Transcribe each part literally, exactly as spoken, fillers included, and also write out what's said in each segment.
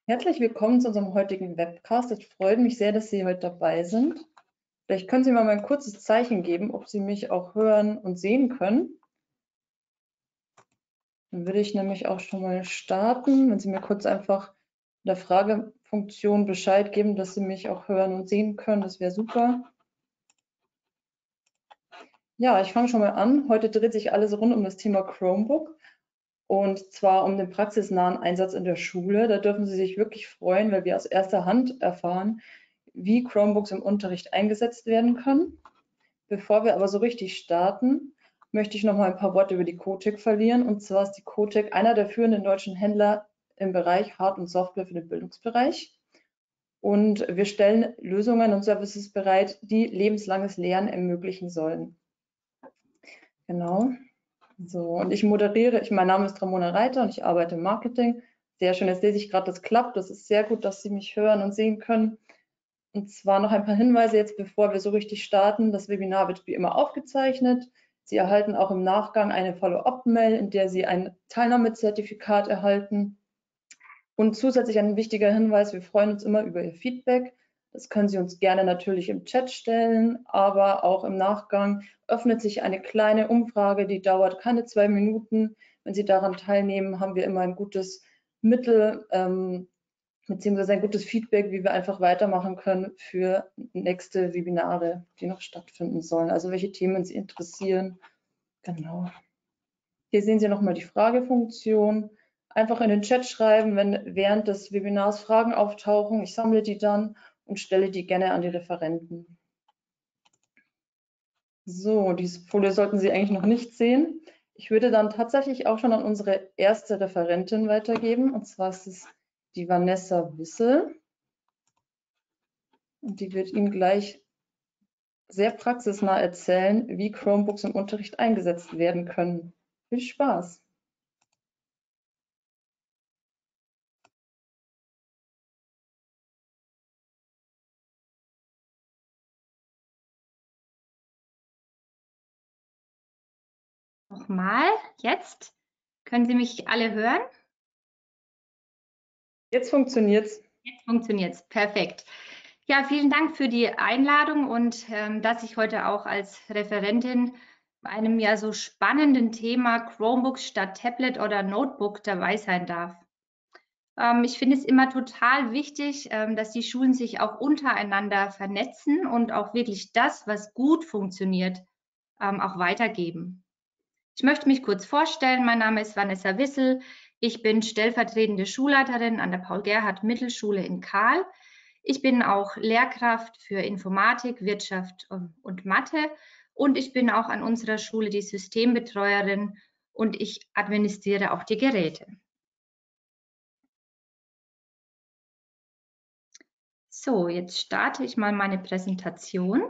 Herzlich willkommen zu unserem heutigen Webcast. Es freut mich sehr, dass Sie heute dabei sind. Vielleicht können Sie mir mal ein kurzes Zeichen geben, ob Sie mich auch hören und sehen können. Dann würde ich nämlich auch schon mal starten. Wenn Sie mir kurz einfach in der Fragefunktion Bescheid geben, dass Sie mich auch hören und sehen können, das wäre super. Ja, ich fange schon mal an. Heute dreht sich alles rund um das Thema Chromebook. Und zwar um den praxisnahen Einsatz in der Schule. Da dürfen Sie sich wirklich freuen, weil wir aus erster Hand erfahren, wie Chromebooks im Unterricht eingesetzt werden können. Bevor wir aber so richtig starten, möchte ich noch mal ein paar Worte über die COTEC verlieren. Und zwar ist die COTEC einer der führenden deutschen Händler im Bereich Hard- und Software für den Bildungsbereich. Und wir stellen Lösungen und Services bereit, die lebenslanges Lernen ermöglichen sollen. Genau. So, und ich moderiere, ich, mein Name ist Ramona Reiter und ich arbeite im Marketing. Sehr schön, jetzt lese ich gerade, das klappt. Das ist sehr gut, dass Sie mich hören und sehen können. Und zwar noch ein paar Hinweise jetzt, bevor wir so richtig starten. Das Webinar wird wie immer aufgezeichnet. Sie erhalten auch im Nachgang eine Follow-up-Mail, in der Sie ein Teilnahmezertifikat erhalten. Und zusätzlich ein wichtiger Hinweis, wir freuen uns immer über Ihr Feedback. Das können Sie uns gerne natürlich im Chat stellen, aber auch im Nachgang öffnet sich eine kleine Umfrage, die dauert keine zwei Minuten. Wenn Sie daran teilnehmen, haben wir immer ein gutes Mittel, ähm, beziehungsweise ein gutes Feedback, wie wir einfach weitermachen können für nächste Webinare, die noch stattfinden sollen. Also welche Themen Sie interessieren. Genau. Hier sehen Sie nochmal die Fragefunktion. Einfach in den Chat schreiben, wenn während des Webinars Fragen auftauchen. Ich sammle die dann und stelle die gerne an die Referenten. So, diese Folie sollten Sie eigentlich noch nicht sehen. Ich würde dann tatsächlich auch schon an unsere erste Referentin weitergeben. Und zwar ist es die Vanessa Wissel. Und die wird Ihnen gleich sehr praxisnah erzählen, wie Chromebooks im Unterricht eingesetzt werden können. Viel Spaß! Nochmal, jetzt? Können Sie mich alle hören? Jetzt funktioniert's. Jetzt funktioniert's. Perfekt. Ja, vielen Dank für die Einladung und ähm, dass ich heute auch als Referentin bei einem ja so spannenden Thema Chromebooks statt Tablet oder Notebook dabei sein darf. Ähm, ich finde es immer total wichtig, ähm, dass die Schulen sich auch untereinander vernetzen und auch wirklich das, was gut funktioniert, ähm, auch weitergeben. Ich möchte mich kurz vorstellen. Mein Name ist Vanessa Wissel. Ich bin stellvertretende Schulleiterin an der Paul-Gerhardt-Mittelschule in Kahl. Ich bin auch Lehrkraft für Informatik, Wirtschaft und Mathe und ich bin auch an unserer Schule die Systembetreuerin und ich administriere auch die Geräte. So, jetzt starte ich mal meine Präsentation.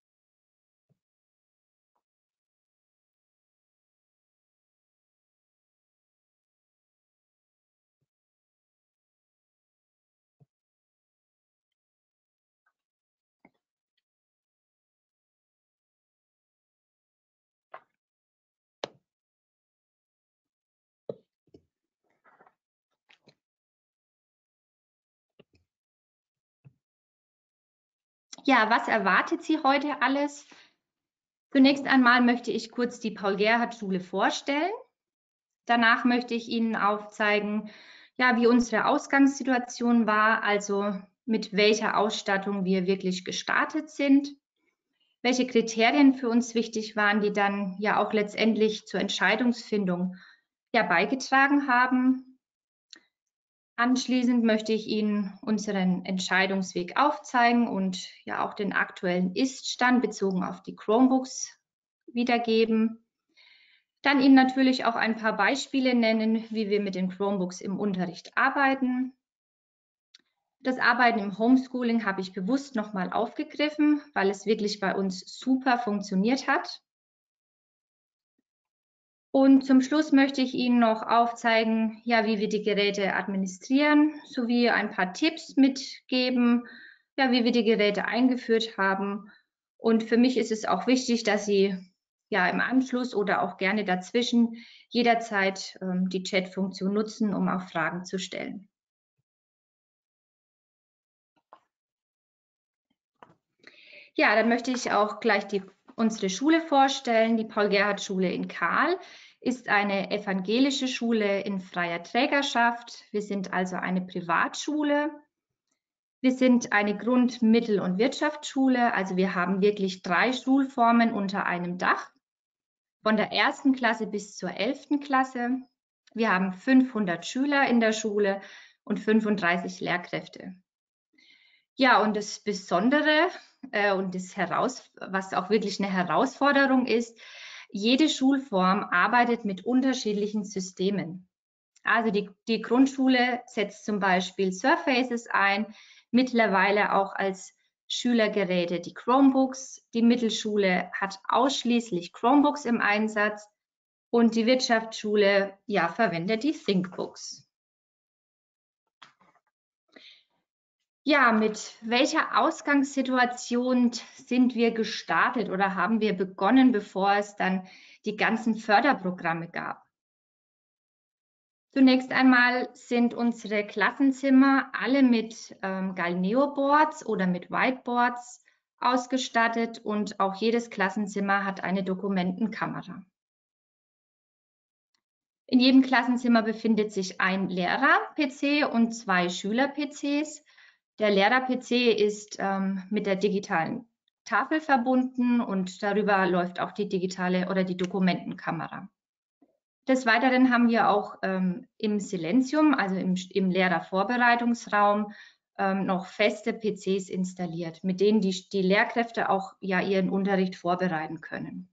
Ja, was erwartet Sie heute alles? Zunächst einmal möchte ich kurz die Paul-Gerhardt-Schule vorstellen. Danach möchte ich Ihnen aufzeigen, ja, wie unsere Ausgangssituation war, also mit welcher Ausstattung wir wirklich gestartet sind, welche Kriterien für uns wichtig waren, die dann ja auch letztendlich zur Entscheidungsfindung ja beigetragen haben. Anschließend möchte ich Ihnen unseren Entscheidungsweg aufzeigen und ja auch den aktuellen Ist-Stand bezogen auf die Chromebooks wiedergeben. Dann Ihnen natürlich auch ein paar Beispiele nennen, wie wir mit den Chromebooks im Unterricht arbeiten. Das Arbeiten im Homeschooling habe ich bewusst nochmal aufgegriffen, weil es wirklich bei uns super funktioniert hat. Und zum Schluss möchte ich Ihnen noch aufzeigen, ja, wie wir die Geräte administrieren, sowie ein paar Tipps mitgeben, ja, wie wir die Geräte eingeführt haben. Und für mich ist es auch wichtig, dass Sie ja im Anschluss oder auch gerne dazwischen jederzeit ähm, die Chat-Funktion nutzen, um auch Fragen zu stellen. Ja, dann möchte ich auch gleich die, unsere Schule vorstellen. Die Paul-Gerhardt-Schule in Kahl ist eine evangelische Schule in freier Trägerschaft. Wir sind also eine Privatschule. Wir sind eine Grund-, Mittel- und Wirtschaftsschule. Also wir haben wirklich drei Schulformen unter einem Dach. Von der ersten Klasse bis zur elften Klasse. Wir haben fünfhundert Schüler in der Schule und fünfunddreißig Lehrkräfte. Ja, und das Besondere äh, und das Heraus, was auch wirklich eine Herausforderung ist, jede Schulform arbeitet mit unterschiedlichen Systemen. Also die, die Grundschule setzt zum Beispiel Surfaces ein, mittlerweile auch als Schülergeräte die Chromebooks. Die Mittelschule hat ausschließlich Chromebooks im Einsatz und die Wirtschaftsschule ja, verwendet die ThinkBooks. Ja, mit welcher Ausgangssituation sind wir gestartet oder haben wir begonnen, bevor es dann die ganzen Förderprogramme gab? Zunächst einmal sind unsere Klassenzimmer alle mit ähm, Galileo-Boards oder mit Whiteboards ausgestattet und auch jedes Klassenzimmer hat eine Dokumentenkamera. In jedem Klassenzimmer befindet sich ein Lehrer-P C und zwei Schüler-P Cs. Der Lehrer-P C ist ähm, mit der digitalen Tafel verbunden und darüber läuft auch die digitale oder die Dokumentenkamera. Des Weiteren haben wir auch ähm, im Silenzium, also im, im Lehrervorbereitungsraum, ähm, noch feste P Cs installiert, mit denen die, die Lehrkräfte auch ja ihren Unterricht vorbereiten können.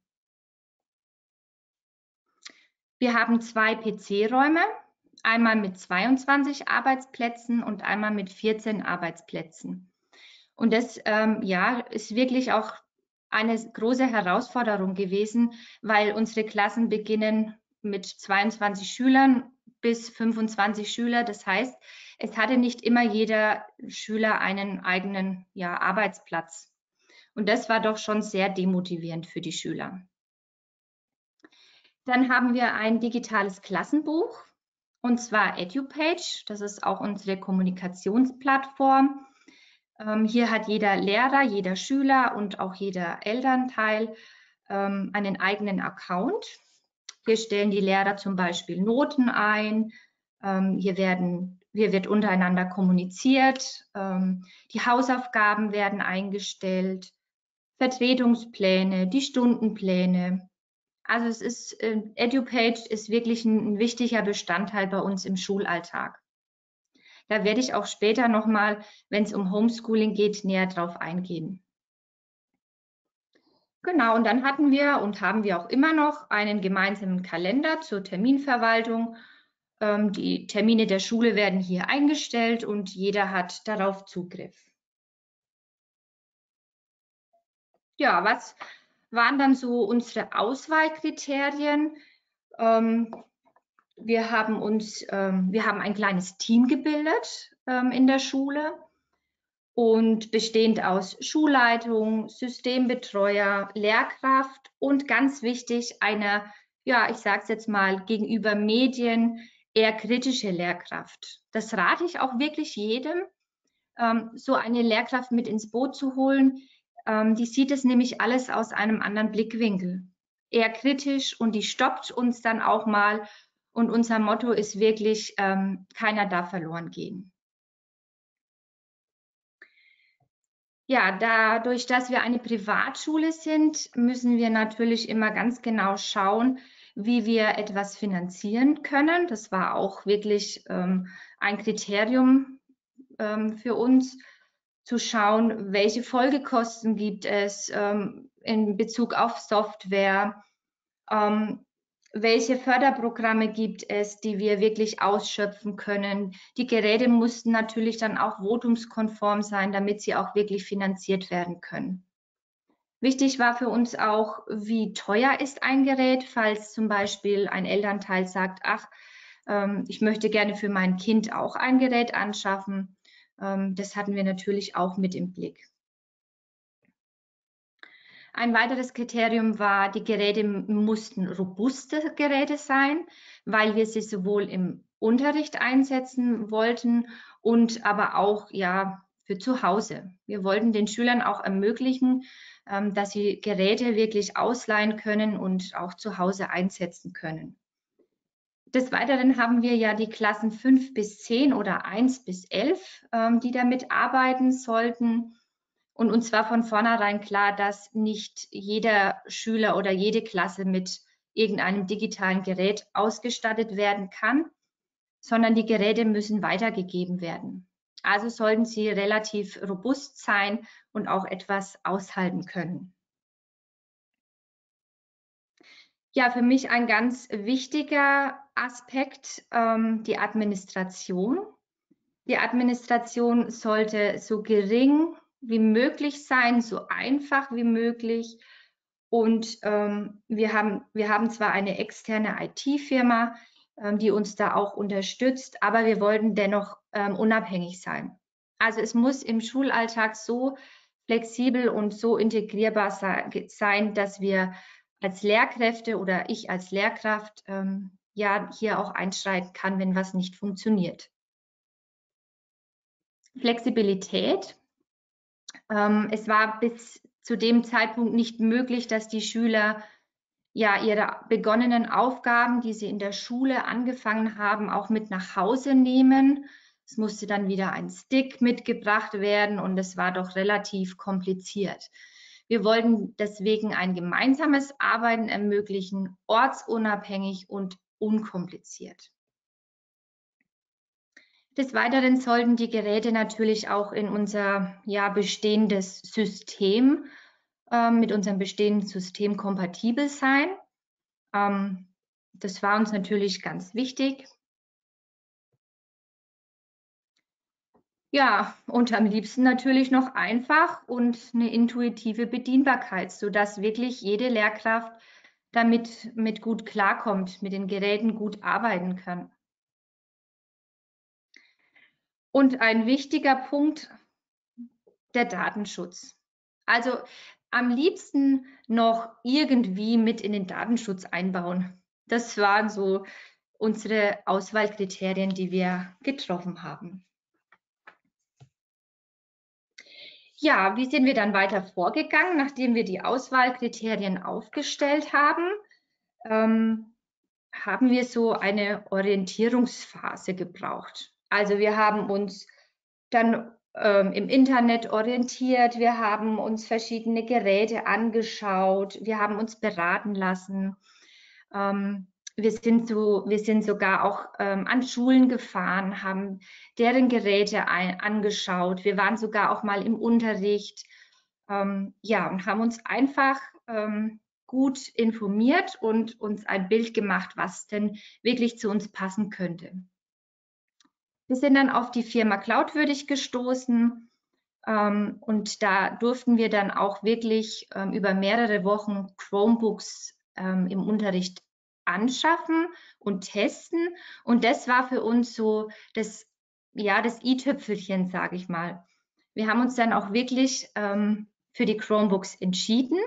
Wir haben zwei P C-Räume, einmal mit zweiundzwanzig Arbeitsplätzen und einmal mit vierzehn Arbeitsplätzen. Und das ähm, ja, ist wirklich auch eine große Herausforderung gewesen, weil unsere Klassen beginnen mit zweiundzwanzig Schülern bis fünfundzwanzig Schüler. Das heißt, es hatte nicht immer jeder Schüler einen eigenen ja, Arbeitsplatz. Und das war doch schon sehr demotivierend für die Schüler. Dann haben wir ein digitales Klassenbuch, und zwar EduPage. Das ist auch unsere Kommunikationsplattform. Ähm, hier hat jeder Lehrer, jeder Schüler und auch jeder Elternteil ähm, einen eigenen Account. Hier stellen die Lehrer zum Beispiel Noten ein. Ähm, hier, werden, hier wird untereinander kommuniziert. Ähm, die Hausaufgaben werden eingestellt. Vertretungspläne, die Stundenpläne. Also es ist, äh, EduPage ist wirklich ein, ein wichtiger Bestandteil bei uns im Schulalltag. Da werde ich auch später nochmal, wenn es um Homeschooling geht, näher drauf eingehen. Genau, und dann hatten wir und haben wir auch immer noch einen gemeinsamen Kalender zur Terminverwaltung. Ähm, die Termine der Schule werden hier eingestellt und jeder hat darauf Zugriff. Ja, was waren dann so unsere Auswahlkriterien? Ähm, wir haben uns, ähm, wir haben ein kleines Team gebildet ähm, in der Schule und bestehend aus Schulleitung, Systembetreuer, Lehrkraft und ganz wichtig eine, ja, ich sage es jetzt mal, gegenüber Medien eher kritische Lehrkraft. Das rate ich auch wirklich jedem, ähm, so eine Lehrkraft mit ins Boot zu holen. Ähm, die sieht es nämlich alles aus einem anderen Blickwinkel. Eher kritisch und die stoppt uns dann auch mal. Und unser Motto ist wirklich, ähm, keiner darf verloren gehen. Ja, dadurch, dass wir eine Privatschule sind, müssen wir natürlich immer ganz genau schauen, wie wir etwas finanzieren können. Das war auch wirklich ähm, ein Kriterium ähm, für uns, zu schauen, welche Folgekosten gibt es ähm, in Bezug auf Software, ähm, welche Förderprogramme gibt es, die wir wirklich ausschöpfen können. Die Geräte mussten natürlich dann auch votumskonform sein, damit sie auch wirklich finanziert werden können. Wichtig war für uns auch, wie teuer ist ein Gerät, falls zum Beispiel ein Elternteil sagt, ach, ähm, ich möchte gerne für mein Kind auch ein Gerät anschaffen. Ähm, das hatten wir natürlich auch mit im Blick. Ein weiteres Kriterium war, die Geräte mussten robuste Geräte sein, weil wir sie sowohl im Unterricht einsetzen wollten und aber auch ja für zu Hause. Wir wollten den Schülern auch ermöglichen, ähm, dass sie Geräte wirklich ausleihen können und auch zu Hause einsetzen können. Des Weiteren haben wir ja die Klassen fünf bis zehn oder eins bis elf, ähm, die damit arbeiten sollten. Und uns war von vornherein klar, dass nicht jeder Schüler oder jede Klasse mit irgendeinem digitalen Gerät ausgestattet werden kann, sondern die Geräte müssen weitergegeben werden. Also sollten sie relativ robust sein und auch etwas aushalten können. Ja, für mich ein ganz wichtiger Aspekt, ähm, die Administration. Die Administration sollte so gering wie möglich sein, so einfach wie möglich. Und ähm, wir haben, wir haben zwar eine externe I T-Firma, ähm, die uns da auch unterstützt, aber wir wollten dennoch ähm, unabhängig sein. Also es muss im Schulalltag so flexibel und so integrierbar sein, dass wir als Lehrkräfte oder ich als Lehrkraft ähm, ja hier auch einschreiten kann, wenn was nicht funktioniert. Flexibilität. Ähm, es war bis zu dem Zeitpunkt nicht möglich, dass die Schüler ja ihre begonnenen Aufgaben, die sie in der Schule angefangen haben, auch mit nach Hause nehmen. Es musste dann wieder ein Stick mitgebracht werden und es war doch relativ kompliziert. Wir wollten deswegen ein gemeinsames Arbeiten ermöglichen, ortsunabhängig und unkompliziert. Des Weiteren sollten die Geräte natürlich auch in unser ja, bestehendes System, äh, mit unserem bestehenden System kompatibel sein. Ähm, das war uns natürlich ganz wichtig. Ja, und am liebsten natürlich noch einfach und eine intuitive Bedienbarkeit, sodass wirklich jede Lehrkraft damit mit gut klarkommt, mit den Geräten gut arbeiten kann. Und ein wichtiger Punkt, der Datenschutz. Also am liebsten noch irgendwie mit in den Datenschutz einbauen. Das waren so unsere Auswahlkriterien, die wir getroffen haben. Ja, wie sind wir dann weiter vorgegangen, nachdem wir die Auswahlkriterien aufgestellt haben? Ähm, haben wir so eine Orientierungsphase gebraucht. Also wir haben uns dann ähm, im Internet orientiert, wir haben uns verschiedene Geräte angeschaut, wir haben uns beraten lassen. Ähm, wir sind, so, wir sind sogar auch ähm, an Schulen gefahren, haben deren Geräte ein, angeschaut. Wir waren sogar auch mal im Unterricht. Ähm, ja, und haben uns einfach ähm, gut informiert und uns ein Bild gemacht, was denn wirklich zu uns passen könnte. Wir sind dann auf die Firma Cloudwürdig gestoßen ähm, und da durften wir dann auch wirklich ähm, über mehrere Wochen Chromebooks ähm, im Unterricht anschaffen und testen. Und das war für uns so das, ja, das i-Tüpfelchen, sage ich mal. Wir haben uns dann auch wirklich ähm, für die Chromebooks entschieden.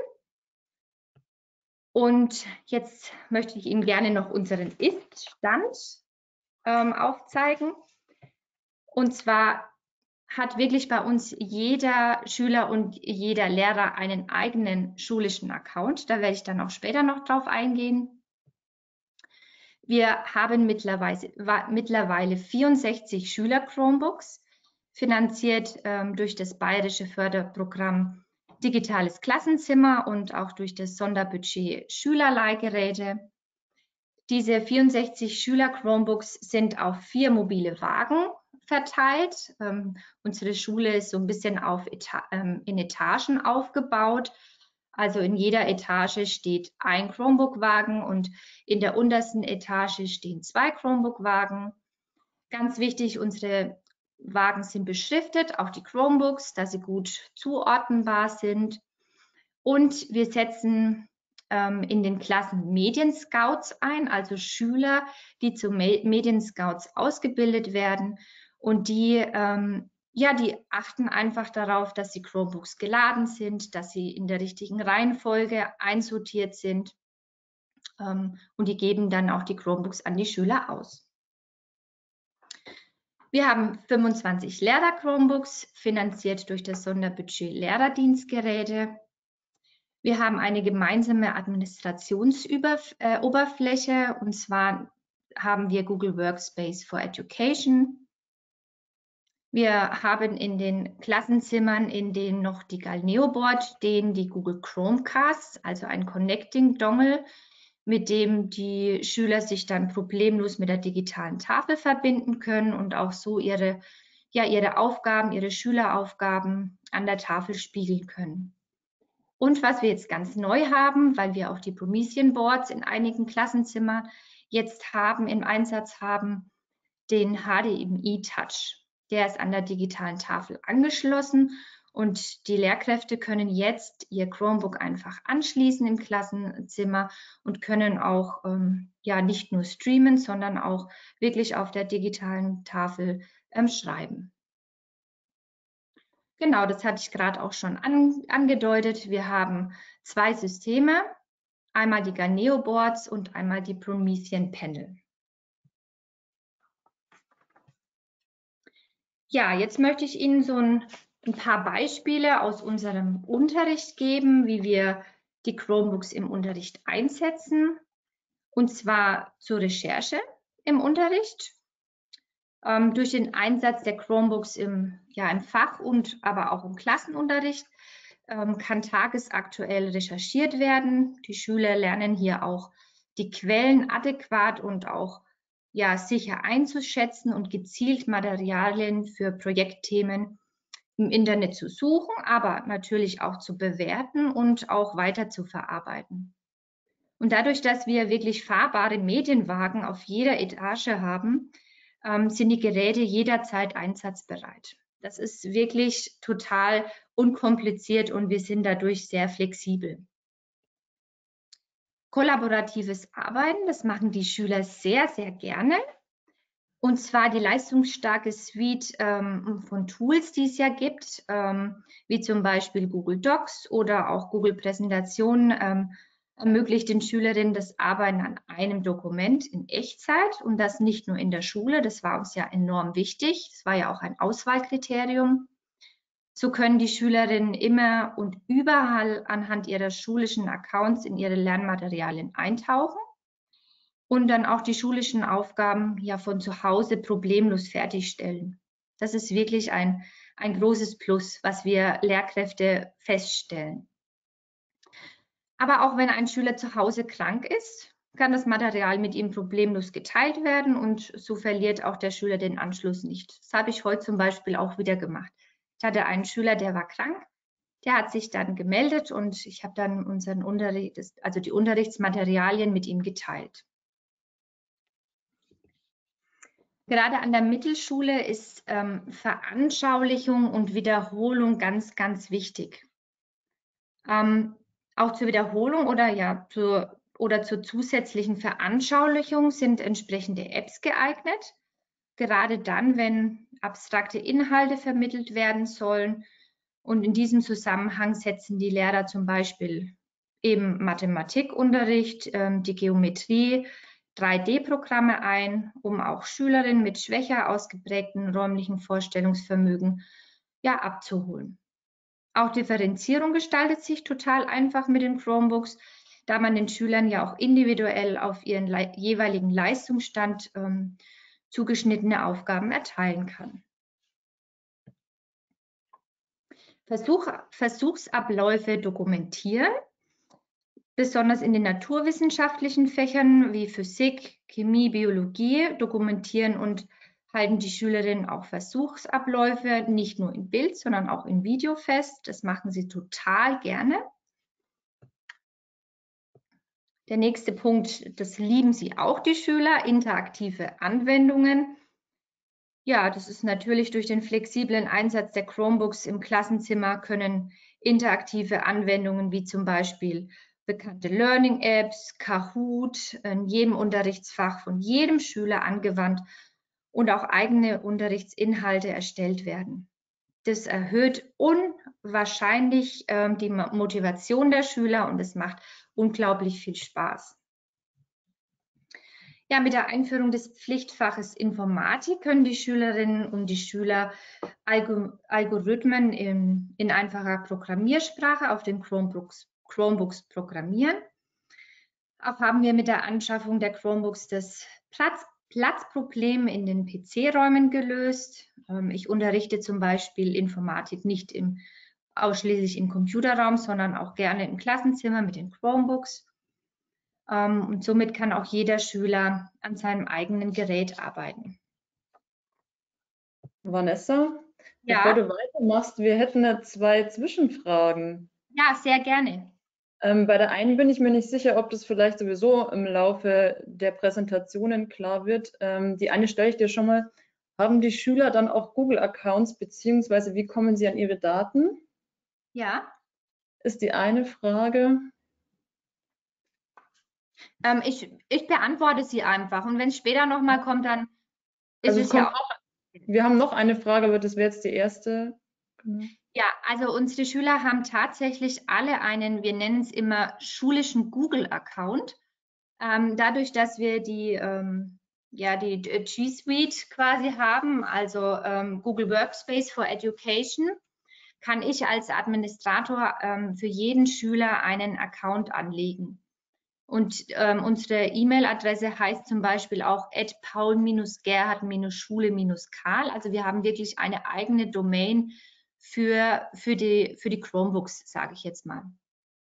Und jetzt möchte ich Ihnen gerne noch unseren Ist-Stand ähm, aufzeigen. Und zwar hat wirklich bei uns jeder Schüler und jeder Lehrer einen eigenen schulischen Account. Da werde ich dann auch später noch drauf eingehen. Wir haben mittlerweile, mittlerweile vierundsechzig Schüler-Chromebooks, finanziert ähm, durch das Bayerische Förderprogramm Digitales Klassenzimmer und auch durch das Sonderbudget Schülerleihgeräte. Diese vierundsechzig Schüler-Chromebooks sind auf vier mobile Wagen verteilt. Ähm, unsere Schule ist so ein bisschen auf Eta ähm, in Etagen aufgebaut. Also in jeder Etage steht ein Chromebook-Wagen und in der untersten Etage stehen zwei Chromebook-Wagen. Ganz wichtig, unsere Wagen sind beschriftet, auch die Chromebooks, dass sie gut zuordnenbar sind. Und wir setzen ähm, in den Klassen Medienscouts ein, also Schüler, die zu Me Medienscouts ausgebildet werden. Und die, ähm, ja, die achten einfach darauf, dass die Chromebooks geladen sind, dass sie in der richtigen Reihenfolge einsortiert sind. Ähm, und die geben dann auch die Chromebooks an die Schüler aus. Wir haben fünfundzwanzig Lehrer-Chromebooks, finanziert durch das Sonderbudget Lehrerdienstgeräte. Wir haben eine gemeinsame Administrationsoberfläche, und zwar haben wir Google Workspace for Education. Wir haben in den Klassenzimmern, in denen noch die Galneo-Board stehen, die Google Chromecasts, also ein Connecting-Dongle, mit dem die Schüler sich dann problemlos mit der digitalen Tafel verbinden können und auch so ihre, ja, ihre Aufgaben, ihre Schüleraufgaben an der Tafel spiegeln können. Und was wir jetzt ganz neu haben, weil wir auch die Promethean Boards in einigen Klassenzimmern jetzt haben, im Einsatz haben, den H D M I-Touch. Der ist an der digitalen Tafel angeschlossen und die Lehrkräfte können jetzt ihr Chromebook einfach anschließen im Klassenzimmer und können auch ähm, ja nicht nur streamen, sondern auch wirklich auf der digitalen Tafel ähm, schreiben. Genau, das hatte ich gerade auch schon an, angedeutet. Wir haben zwei Systeme, einmal die Galneo Boards und einmal die Promethean Panel. Ja, jetzt möchte ich Ihnen so ein, ein paar Beispiele aus unserem Unterricht geben, wie wir die Chromebooks im Unterricht einsetzen. Und zwar zur Recherche im Unterricht, ähm, durch den Einsatz der Chromebooks im, ja, im Fach- und aber auch im Klassenunterricht ähm, kann tagesaktuell recherchiert werden. Die Schüler lernen hier auch die Quellen adäquat und auch ja, sicher einzuschätzen und gezielt Materialien für Projektthemen im Internet zu suchen, aber natürlich auch zu bewerten und auch weiter zu verarbeiten. Und dadurch, dass wir wirklich fahrbare Medienwagen auf jeder Etage haben, ähm, sind die Geräte jederzeit einsatzbereit. Das ist wirklich total unkompliziert und wir sind dadurch sehr flexibel. Kollaboratives Arbeiten, das machen die Schüler sehr, sehr gerne. Und zwar die leistungsstarke Suite ähm, von Tools, die es ja gibt, ähm, wie zum Beispiel Google Docs oder auch Google Präsentationen, ähm, ermöglicht den Schülerinnen das Arbeiten an einem Dokument in Echtzeit und das nicht nur in der Schule. Das war uns ja enorm wichtig. Das war ja auch ein Auswahlkriterium. So können die Schülerinnen immer und überall anhand ihrer schulischen Accounts in ihre Lernmaterialien eintauchen und dann auch die schulischen Aufgaben ja von zu Hause problemlos fertigstellen. Das ist wirklich ein, ein großes Plus, was wir Lehrkräfte feststellen. Aber auch wenn ein Schüler zu Hause krank ist, kann das Material mit ihm problemlos geteilt werden und so verliert auch der Schüler den Anschluss nicht. Das habe ich heute zum Beispiel auch wieder gemacht. Ich hatte einen Schüler, der war krank, der hat sich dann gemeldet und ich habe dann unseren Unterricht, also die Unterrichtsmaterialien mit ihm geteilt. Gerade an der Mittelschule ist ähm, Veranschaulichung und Wiederholung ganz, ganz wichtig. Ähm, auch zur Wiederholung oder ja zur, oder zur zusätzlichen Veranschaulichung sind entsprechende Apps geeignet. Gerade dann, wenn abstrakte Inhalte vermittelt werden sollen. Und in diesem Zusammenhang setzen die Lehrer zum Beispiel eben Mathematikunterricht, ähm, die Geometrie, drei D Programme ein, um auch Schülerinnen mit schwächer ausgeprägten räumlichen Vorstellungsvermögen ja, abzuholen. Auch Differenzierung gestaltet sich total einfach mit den Chromebooks, da man den Schülern ja auch individuell auf ihren le- jeweiligen Leistungsstand ähm, zugeschnittene Aufgaben erteilen kann. Versuch, Versuchsabläufe dokumentieren. Besonders in den naturwissenschaftlichen Fächern wie Physik, Chemie, Biologie dokumentieren und halten die Schülerinnen auch Versuchsabläufe nicht nur in Bild, sondern auch in Video fest. Das machen sie total gerne. Der nächste Punkt, das lieben sie auch, die Schüler, interaktive Anwendungen. Ja, das ist natürlich durch den flexiblen Einsatz der Chromebooks im Klassenzimmer können interaktive Anwendungen wie zum Beispiel bekannte Learning-Apps, Kahoot in jedem Unterrichtsfach von jedem Schüler angewandt und auch eigene Unterrichtsinhalte erstellt werden. Das erhöht unwahrscheinlich äh, die Motivation der Schüler und es macht unglaublich viel Spaß. Ja, mit der Einführung des Pflichtfaches Informatik können die Schülerinnen und die Schüler Algo Algorithmen in, in einfacher Programmiersprache auf den Chromebooks, Chromebooks programmieren. Auch haben wir mit der Anschaffung der Chromebooks das Platz, Platzproblem in den P C-Räumen gelöst. Ähm, ich unterrichte zum Beispiel Informatik nicht im, ausschließlich im Computerraum, sondern auch gerne im Klassenzimmer mit den Chromebooks. Ähm, und somit kann auch jeder Schüler an seinem eigenen Gerät arbeiten. Vanessa, bevor Ja, du weitermachst, wir hätten da zwei Zwischenfragen. ja, sehr gerne. Ähm, bei der einen bin ich mir nicht sicher, ob das vielleicht sowieso im Laufe der Präsentationen klar wird. Ähm, die eine stelle ich dir schon mal. Haben die Schüler dann auch Google-Accounts, beziehungsweise wie kommen sie an ihre Daten? Ja, Ist die eine Frage. ähm, ich, ich beantworte sie einfach. Und wenn es später nochmal kommt, dann ist Also es es ja kommt auch. noch, wir haben noch eine Frage, aber das wäre jetzt die erste. Genau. Ja, also unsere Schüler haben tatsächlich alle einen, wir nennen es immer schulischen Google-Account. Ähm, dadurch, dass wir die, ähm, ja, die G Suite quasi haben, also ähm, Google Workspace for Education, kann ich als Administrator ähm, für jeden Schüler einen Account anlegen. Und ähm, unsere E-Mail-Adresse heißt zum Beispiel auch at paul-gerhard-schule-karl. Also wir haben wirklich eine eigene Domain für, für, die, für die Chromebooks, sage ich jetzt mal.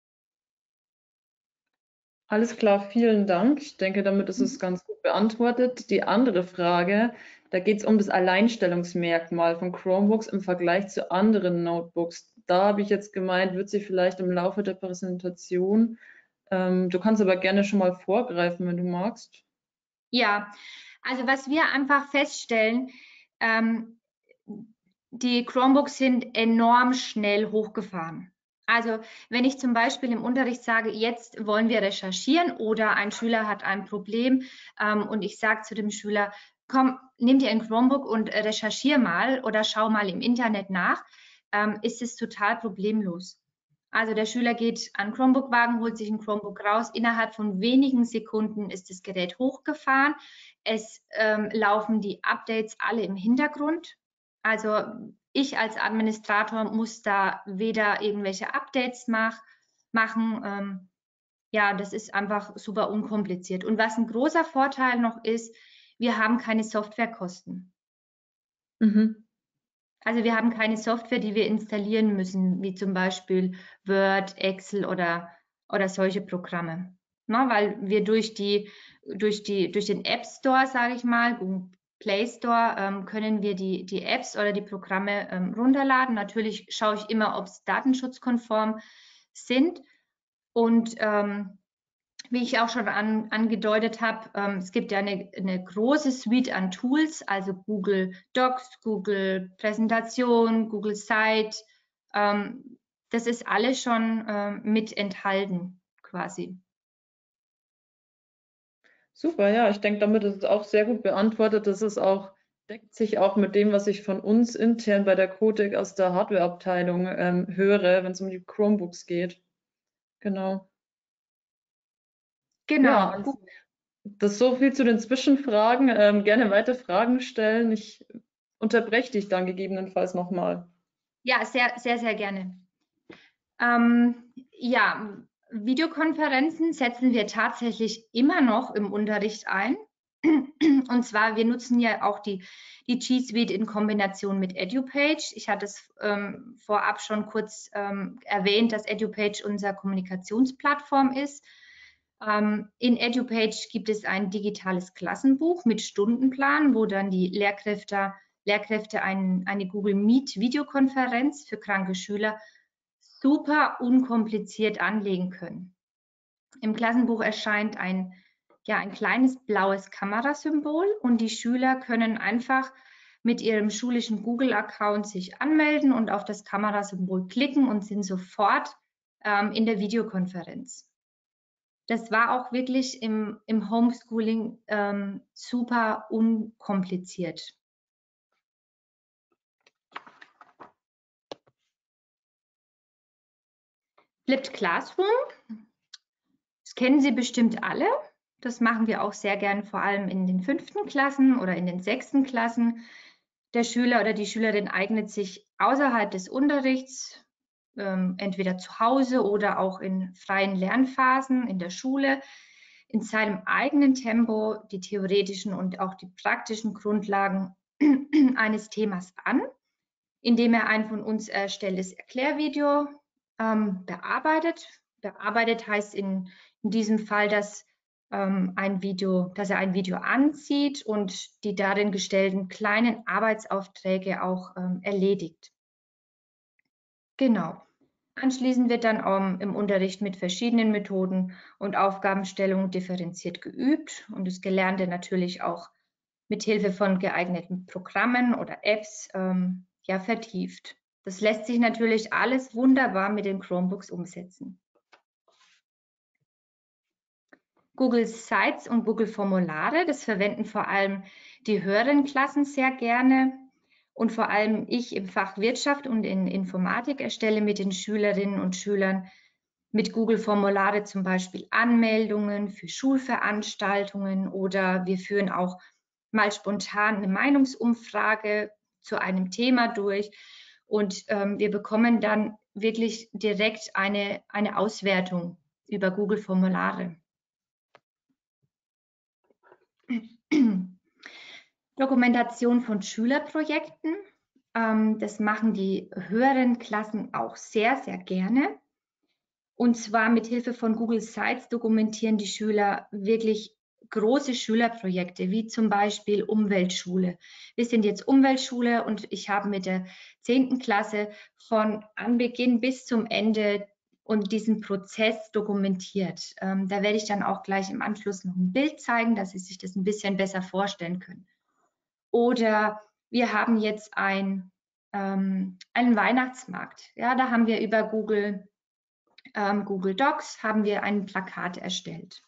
Alles klar, vielen Dank. Ich denke, damit ist es ganz gut beantwortet. Die andere Frage, da geht es um das Alleinstellungsmerkmal von Chromebooks im Vergleich zu anderen Notebooks. Da habe ich jetzt gemeint, wird sie vielleicht im Laufe der Präsentation. Ähm, du kannst aber gerne schon mal vorgreifen, wenn du magst. Ja, also was wir einfach feststellen, ähm, die Chromebooks sind enorm schnell hochgefahren. Also wenn ich zum Beispiel im Unterricht sage, jetzt wollen wir recherchieren oder ein Schüler hat ein Problem ähm, und ich sage zu dem Schüler, komm, nimm dir ein Chromebook und recherchier mal oder schau mal im Internet nach, ähm, ist es total problemlos. Also der Schüler geht an Chromebook-Wagen, holt sich ein Chromebook raus. Innerhalb von wenigen Sekunden ist das Gerät hochgefahren. Es ähm, laufen die Updates alle im Hintergrund. Also ich als Administrator muss da weder irgendwelche Updates mach, machen. Ähm, ja, das ist einfach super unkompliziert. Und was ein großer Vorteil noch ist, wir haben keine Softwarekosten. Mhm. Also wir haben keine Software, die wir installieren müssen, wie zum Beispiel Word, Excel oder, oder solche Programme. Na, weil wir durch, die, durch, die, durch den App Store, sage ich mal, Google Play Store, ähm, können wir die, die Apps oder die Programme ähm, runterladen. Natürlich schaue ich immer, ob es datenschutzkonform sind. Und ähm, wie ich auch schon an, angedeutet habe, ähm, es gibt ja eine, eine große Suite an Tools, also Google Docs, Google Präsentation, Google Site. Ähm, das ist alles schon ähm, mit enthalten quasi. Super, ja, ich denke, damit ist es auch sehr gut beantwortet. Das ist auch, deckt sich auch mit dem, was ich von uns intern bei der Codec aus der Hardware-Abteilung ähm, höre, wenn es um die Chromebooks geht. Genau. Ja, Genau, ans- gut. das ist so viel zu den Zwischenfragen. Ähm, gerne weiter Fragen stellen. Ich unterbreche dich dann gegebenenfalls nochmal. Ja, sehr, sehr, sehr gerne. Ähm, ja, Videokonferenzen setzen wir tatsächlich immer noch im Unterricht ein. Und zwar, wir nutzen ja auch die, die G Suite in Kombination mit EduPage. Ich hatte es ähm, vorab schon kurz ähm, erwähnt, dass EduPage unsere Kommunikationsplattform ist. Ähm, in EduPage gibt es ein digitales Klassenbuch mit Stundenplan, wo dann die Lehrkräfte, Lehrkräfte ein, eine Google Meet Videokonferenz für kranke Schüler super unkompliziert anlegen können. Im Klassenbuch erscheint ein, ja, ein kleines blaues Kamerasymbol und die Schüler können einfach mit ihrem schulischen Google-Account sich anmelden und auf das Kamerasymbol klicken und sind sofort ähm, in der Videokonferenz. Das war auch wirklich im, im Homeschooling ähm, super unkompliziert. Flipped Classroom, das kennen Sie bestimmt alle. Das machen wir auch sehr gern, vor allem in den fünften Klassen oder in den sechsten Klassen. Der Schüler oder die Schülerin eignet sich außerhalb des Unterrichts, ähm, entweder zu Hause oder auch in freien Lernphasen in der Schule, in seinem eigenen Tempo die theoretischen und auch die praktischen Grundlagen eines Themas an, indem er ein von uns erstelltes Erklärvideo ähm, bearbeitet. Bearbeitet heißt in, in diesem Fall, dass, ähm, ein Video, dass er ein Video anzieht und die darin gestellten kleinen Arbeitsaufträge auch ähm, erledigt. Genau. Anschließend wird dann um, im Unterricht mit verschiedenen Methoden und Aufgabenstellungen differenziert geübt und das Gelernte natürlich auch mit Hilfe von geeigneten Programmen oder Apps ähm, ja, vertieft. Das lässt sich natürlich alles wunderbar mit den Chromebooks umsetzen. Google Sites und Google Formulare, das verwenden vor allem die höheren Klassen sehr gerne. Und vor allem ich im Fach Wirtschaft und in Informatik erstelle mit den Schülerinnen und Schülern mit Google Formulare zum Beispiel Anmeldungen für Schulveranstaltungen oder wir führen auch mal spontan eine Meinungsumfrage zu einem Thema durch und ähm, wir bekommen dann wirklich direkt eine, eine Auswertung über Google Formulare. Dokumentation von Schülerprojekten. Ähm, das machen die höheren Klassen auch sehr, sehr gerne. Und zwar mit Hilfe von Google Sites dokumentieren die Schüler wirklich große Schülerprojekte, wie zum Beispiel Umweltschule. Wir sind jetzt Umweltschule und ich habe mit der zehnten Klasse von Anbeginn bis zum Ende und diesen Prozess dokumentiert. Ähm, da werde ich dann auch gleich im Anschluss noch ein Bild zeigen, dass Sie sich das ein bisschen besser vorstellen können. Oder wir haben jetzt ein, ähm, einen Weihnachtsmarkt. Ja, da haben wir über Google, ähm, Google Docs haben wir ein Plakat erstellt.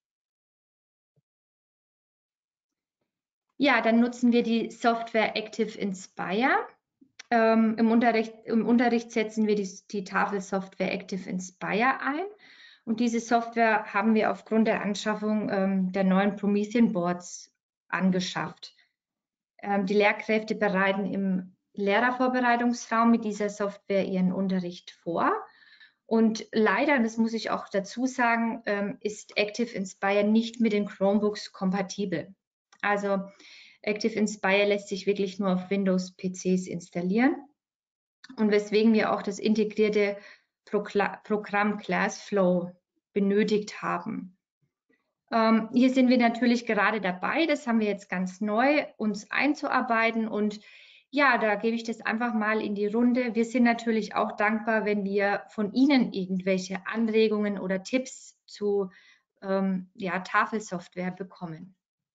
Ja, dann nutzen wir die Software Active Inspire. Ähm, im, Unterricht, Im Unterricht setzen wir die, die Tafelsoftware Active Inspire ein. Und diese Software haben wir aufgrund der Anschaffung ähm, der neuen Promethean Boards angeschafft. Ähm, die Lehrkräfte bereiten im Lehrervorbereitungsraum mit dieser Software ihren Unterricht vor. Und leider, das muss ich auch dazu sagen, ähm, ist Active Inspire nicht mit den Chromebooks kompatibel. Also Active Inspire lässt sich wirklich nur auf Windows-P Cs installieren und weswegen wir auch das integrierte Prokla- Programm ClassFlow benötigt haben. Ähm, hier sind wir natürlich gerade dabei, das haben wir jetzt ganz neu, uns einzuarbeiten und ja, da gebe ich das einfach mal in die Runde. Wir sind natürlich auch dankbar, wenn wir von Ihnen irgendwelche Anregungen oder Tipps zu ähm, ja, Tafelsoftware bekommen.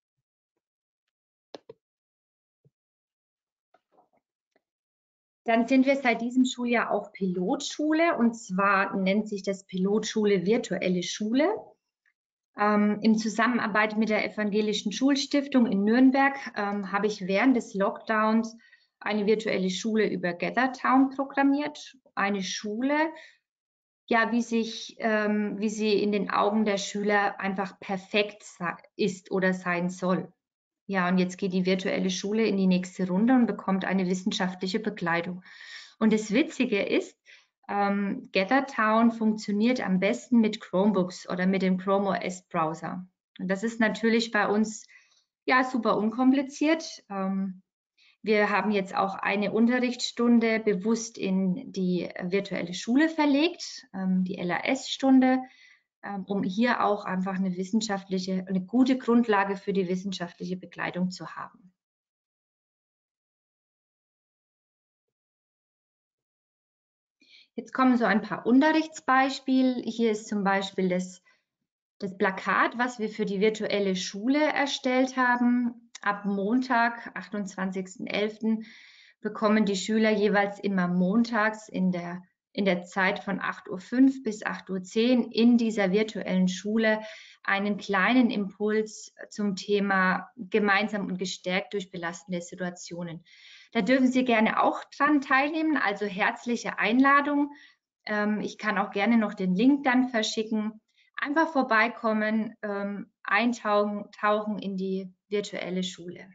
Dann sind wir seit diesem Schuljahr auch Pilotschule und zwar nennt sich das Pilotschule Virtuelle Schule. Ähm, in Zusammenarbeit mit der Evangelischen Schulstiftung in Nürnberg ähm, habe ich während des Lockdowns eine virtuelle Schule über GatherTown programmiert. Eine Schule, ja, wie, sich, ähm, wie sie in den Augen der Schüler einfach perfekt ist oder sein soll. Ja, und jetzt geht die virtuelle Schule in die nächste Runde und bekommt eine wissenschaftliche Begleitung. Und das Witzige ist, ähm, GatherTown funktioniert am besten mit Chromebooks oder mit dem Chrome O S Browser. Und das ist natürlich bei uns ja super unkompliziert. Ähm, wir haben jetzt auch eine Unterrichtsstunde bewusst in die virtuelle Schule verlegt, ähm, die L A S-Stunde, ähm, um hier auch einfach eine wissenschaftliche, eine gute Grundlage für die wissenschaftliche Begleitung zu haben. Jetzt kommen so ein paar Unterrichtsbeispiele. Hier ist zum Beispiel das, das Plakat, was wir für die virtuelle Schule erstellt haben. Ab Montag, achtundzwanzigsten elften bekommen die Schüler jeweils immer montags in der, in der Zeit von acht Uhr fünf bis acht Uhr zehn in dieser virtuellen Schule einen kleinen Impuls zum Thema gemeinsam und gestärkt durch belastende Situationen. Da dürfen Sie gerne auch dran teilnehmen, also herzliche Einladung. Ähm, ich kann auch gerne noch den Link dann verschicken. einfach vorbeikommen, ähm, eintauchen tauchen in die virtuelle Schule.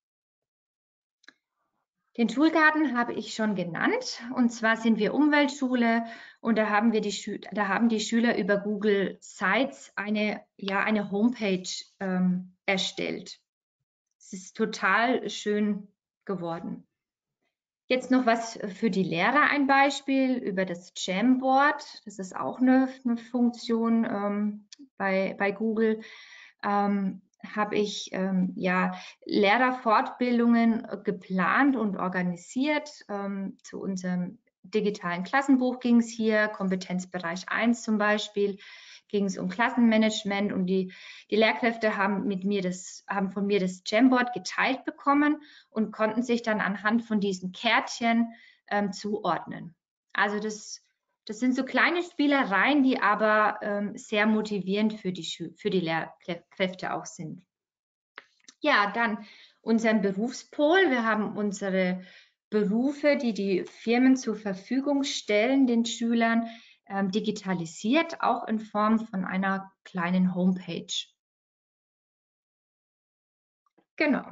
Den Schulgarten habe ich schon genannt, und zwar sind wir Umweltschule, und da haben wir die Schü da haben die Schüler über Google Sites eine, ja, eine Homepage ähm, erstellt. Es ist total schön geworden. Jetzt noch was für die Lehrer, ein Beispiel über das Jamboard. Das ist auch eine, eine Funktion ähm, bei, bei Google. Ähm, habe ich ähm, ja, Lehrerfortbildungen geplant und organisiert. Ähm, zu unserem digitalen Klassenbuch ging es hier, Kompetenzbereich eins zum Beispiel, ging es um Klassenmanagement, und die, die Lehrkräfte haben, mit mir das, haben von mir das Jamboard geteilt bekommen und konnten sich dann anhand von diesen Kärtchen ähm, zuordnen. Also das, das sind so kleine Spielereien, die aber ähm, sehr motivierend für die, für die Lehrkräfte auch sind. Ja, dann unseren Berufspol. Wir haben unsere Berufe, die die Firmen zur Verfügung stellen, den Schülern, ähm, digitalisiert, auch in Form von einer kleinen Homepage. Genau.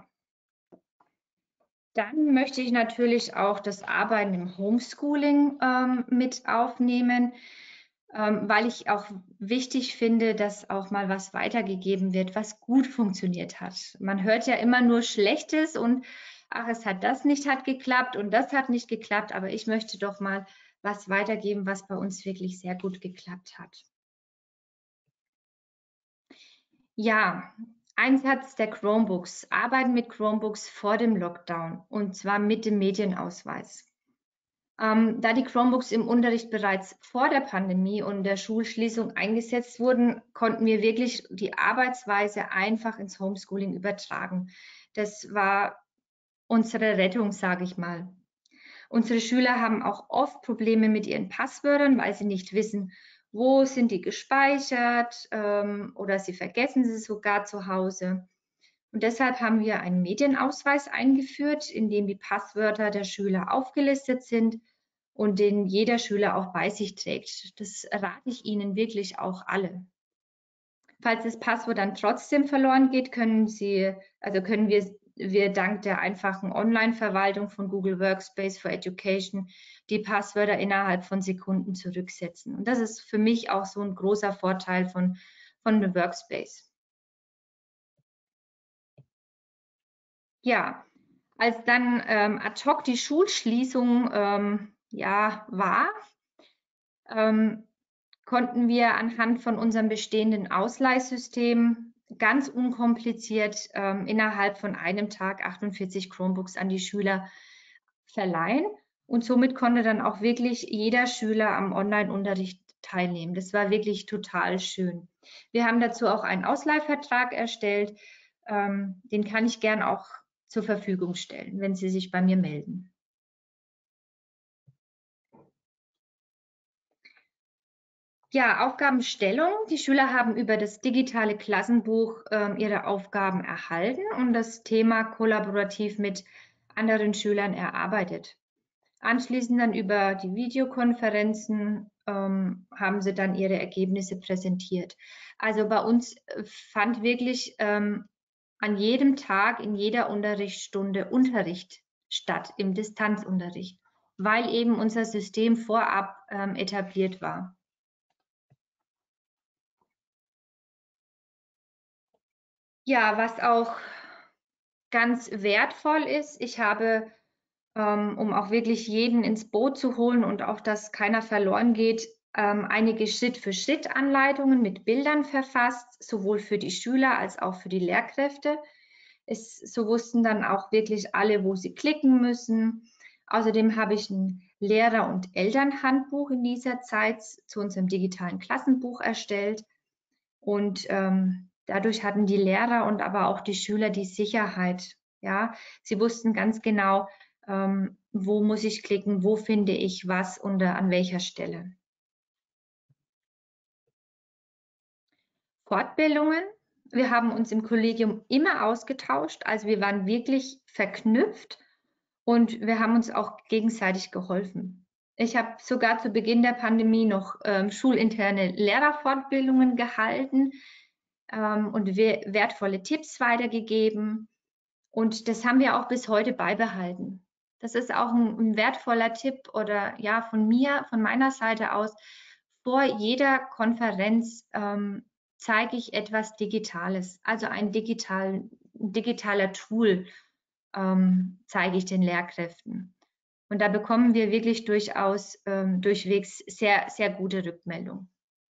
Dann möchte ich natürlich auch das Arbeiten im Homeschooling ähm, mit aufnehmen, ähm, weil ich auch wichtig finde, dass auch mal was weitergegeben wird, was gut funktioniert hat. Man hört ja immer nur Schlechtes und ach, es hat das nicht hat geklappt und das hat nicht geklappt, aber ich möchte doch mal was weitergeben, was bei uns wirklich sehr gut geklappt hat. Ja, Einsatz der Chromebooks, Arbeiten mit Chromebooks vor dem Lockdown, und zwar mit dem Medienausweis. Ähm, da die Chromebooks im Unterricht bereits vor der Pandemie und der Schulschließung eingesetzt wurden, konnten wir wirklich die Arbeitsweise einfach ins Homeschooling übertragen. Das war unsere Rettung, sage ich mal. Unsere Schüler haben auch oft Probleme mit ihren Passwörtern, weil sie nicht wissen, wo sind die gespeichert, ähm, oder sie vergessen sie sogar zu Hause. Und deshalb haben wir einen Medienausweis eingeführt, in dem die Passwörter der Schüler aufgelistet sind und den jeder Schüler auch bei sich trägt. Das rate ich Ihnen wirklich auch alle. Falls das Passwort dann trotzdem verloren geht, können Sie, also können wir, wir dank der einfachen Online-Verwaltung von Google Workspace for Education die Passwörter innerhalb von Sekunden zurücksetzen. Und das ist für mich auch so ein großer Vorteil von, von dem Workspace. Ja, als dann ähm, ad hoc die Schulschließung ähm, ja, war, ähm, konnten wir anhand von unserem bestehenden Ausleihsystem ganz unkompliziert ähm, innerhalb von einem Tag achtundvierzig Chromebooks an die Schüler verleihen. Und somit konnte dann auch wirklich jeder Schüler am Online-Unterricht teilnehmen. Das war wirklich total schön. Wir haben dazu auch einen Ausleihvertrag erstellt. Ähm, den kann ich gern auch zur Verfügung stellen, wenn Sie sich bei mir melden. Ja, Aufgabenstellung. Die Schüler haben über das digitale Klassenbuch ähm, ihre Aufgaben erhalten und das Thema kollaborativ mit anderen Schülern erarbeitet. Anschließend dann über die Videokonferenzen ähm, haben sie dann ihre Ergebnisse präsentiert. Also bei uns fand wirklich ähm, an jedem Tag, in jeder Unterrichtsstunde Unterricht statt, im Distanzunterricht, weil eben unser System vorab ähm, etabliert war. Ja, was auch ganz wertvoll ist, ich habe, ähm, um auch wirklich jeden ins Boot zu holen und auch, dass keiner verloren geht, ähm, einige Schritt-für-Schritt-Anleitungen mit Bildern verfasst, sowohl für die Schüler als auch für die Lehrkräfte. Es, so wussten dann auch wirklich alle, wo sie klicken müssen. Außerdem habe ich ein Lehrer- und Elternhandbuch in dieser Zeit zu unserem digitalen Klassenbuch erstellt. Und ähm, dadurch hatten die Lehrer und aber auch die Schüler die Sicherheit. Ja, sie wussten ganz genau, ähm, wo muss ich klicken, wo finde ich was und an welcher Stelle. Fortbildungen. Wir haben uns im Kollegium immer ausgetauscht, also wir waren wirklich verknüpft und wir haben uns auch gegenseitig geholfen. Ich habe sogar zu Beginn der Pandemie noch ähm, schulinterne Lehrerfortbildungen gehalten ähm, und we wertvolle Tipps weitergegeben. Und das haben wir auch bis heute beibehalten. Das ist auch ein, ein wertvoller Tipp oder ja von mir, von meiner Seite aus. Vor jeder Konferenz ähm, zeige ich etwas Digitales, also ein digital, digitaler Tool ähm, zeige ich den Lehrkräften. Und da bekommen wir wirklich durchaus ähm, durchwegs sehr, sehr gute Rückmeldungen.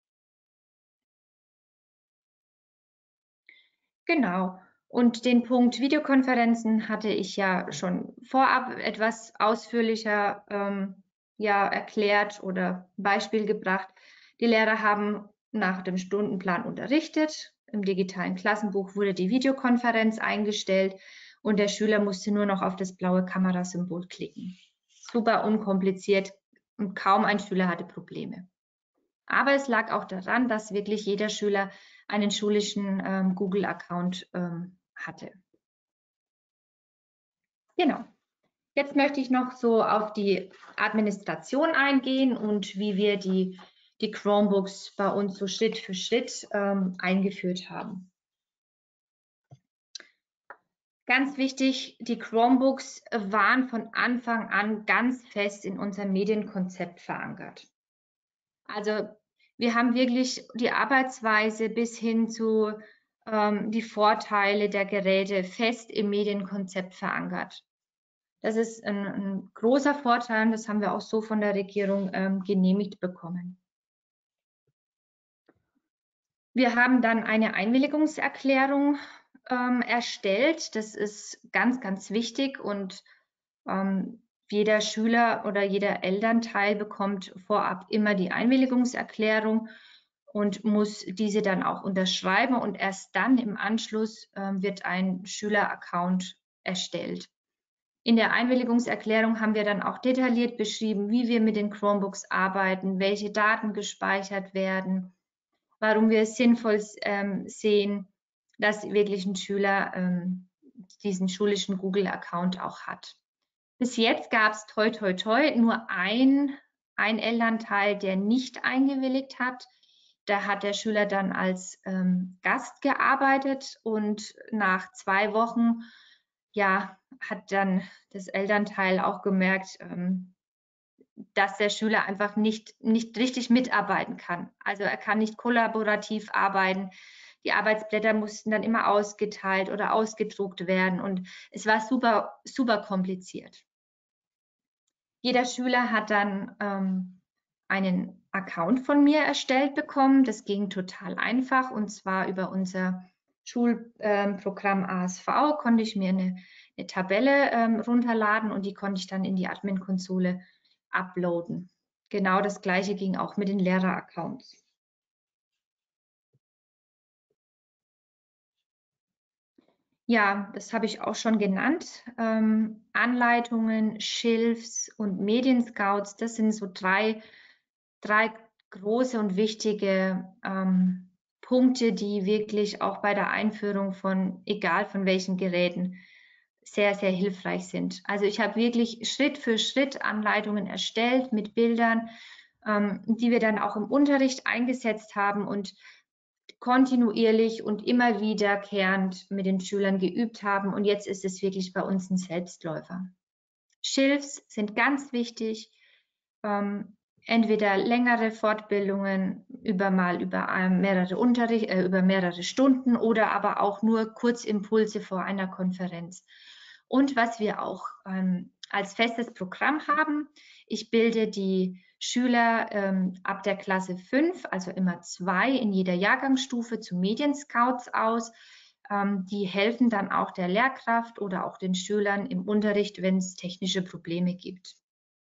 Genau. Und den Punkt Videokonferenzen hatte ich ja schon vorab etwas ausführlicher ähm, ja, erklärt oder Beispiel gebracht. Die Lehrer haben nach dem Stundenplan unterrichtet. Im digitalen Klassenbuch wurde die Videokonferenz eingestellt und der Schüler musste nur noch auf das blaue Kamerasymbol klicken. Super unkompliziert und kaum ein Schüler hatte Probleme. Aber es lag auch daran, dass wirklich jeder Schüler einen schulischen ähm, Google-Account ähm, hatte. Genau. Jetzt möchte ich noch so auf die Administration eingehen und wie wir die, die Chromebooks bei uns so Schritt für Schritt ähm, eingeführt haben. Ganz wichtig, die Chromebooks waren von Anfang an ganz fest in unserem Medienkonzept verankert. Also wir haben wirklich die Arbeitsweise bis hin zu ähm, die Vorteile der Geräte fest im Medienkonzept verankert. Das ist ein, ein großer Vorteil und das haben wir auch so von der Regierung ähm, genehmigt bekommen. Wir haben dann eine Einwilligungserklärung ähm, erstellt. Das ist ganz, ganz wichtig und ähm, jeder Schüler oder jeder Elternteil bekommt vorab immer die Einwilligungserklärung und muss diese dann auch unterschreiben und erst dann im Anschluss äh, wird ein Schüleraccount erstellt. In der Einwilligungserklärung haben wir dann auch detailliert beschrieben, wie wir mit den Chromebooks arbeiten, welche Daten gespeichert werden, warum wir es sinnvoll ähm, sehen, dass wirklich ein Schüler ähm, diesen schulischen Google-Account auch hat. Bis jetzt gab es toi toi toi nur ein, ein Elternteil, der nicht eingewilligt hat. Da hat der Schüler dann als ähm, Gast gearbeitet und nach zwei Wochen ja, hat dann das Elternteil auch gemerkt, ähm, dass der Schüler einfach nicht, nicht richtig mitarbeiten kann. Also er kann nicht kollaborativ arbeiten. Die Arbeitsblätter mussten dann immer ausgeteilt oder ausgedruckt werden und es war super, super kompliziert. Jeder Schüler hat dann ähm, einen Account von mir erstellt bekommen. Das ging total einfach und zwar über unser Schulprogramm ähm, A S V konnte ich mir eine, eine Tabelle ähm, runterladen und die konnte ich dann in die Admin-Konsole uploaden. Genau das gleiche ging auch mit den Lehrer-Accounts. Ja, das habe ich auch schon genannt. Ähm, Anleitungen, Schilfs und Medienscouts, das sind so drei, drei große und wichtige ähm, Punkte, die wirklich auch bei der Einführung von, egal von welchen Geräten, sehr, sehr hilfreich sind. Also ich habe wirklich Schritt für Schritt Anleitungen erstellt mit Bildern, ähm, die wir dann auch im Unterricht eingesetzt haben und kontinuierlich und immer wiederkehrend mit den Schülern geübt haben. Und jetzt ist es wirklich bei uns ein Selbstläufer. Schilfs sind ganz wichtig. Ähm, entweder längere Fortbildungen über mal über mehrere Unterricht, äh, über mehrere Stunden oder aber auch nur Kurzimpulse vor einer Konferenz. Und was wir auch ähm, als festes Programm haben, ich bilde die Schüler ähm, ab der Klasse fünf, also immer zwei in jeder Jahrgangsstufe zu Medienscouts aus. Ähm, die helfen dann auch der Lehrkraft oder auch den Schülern im Unterricht, wenn es technische Probleme gibt.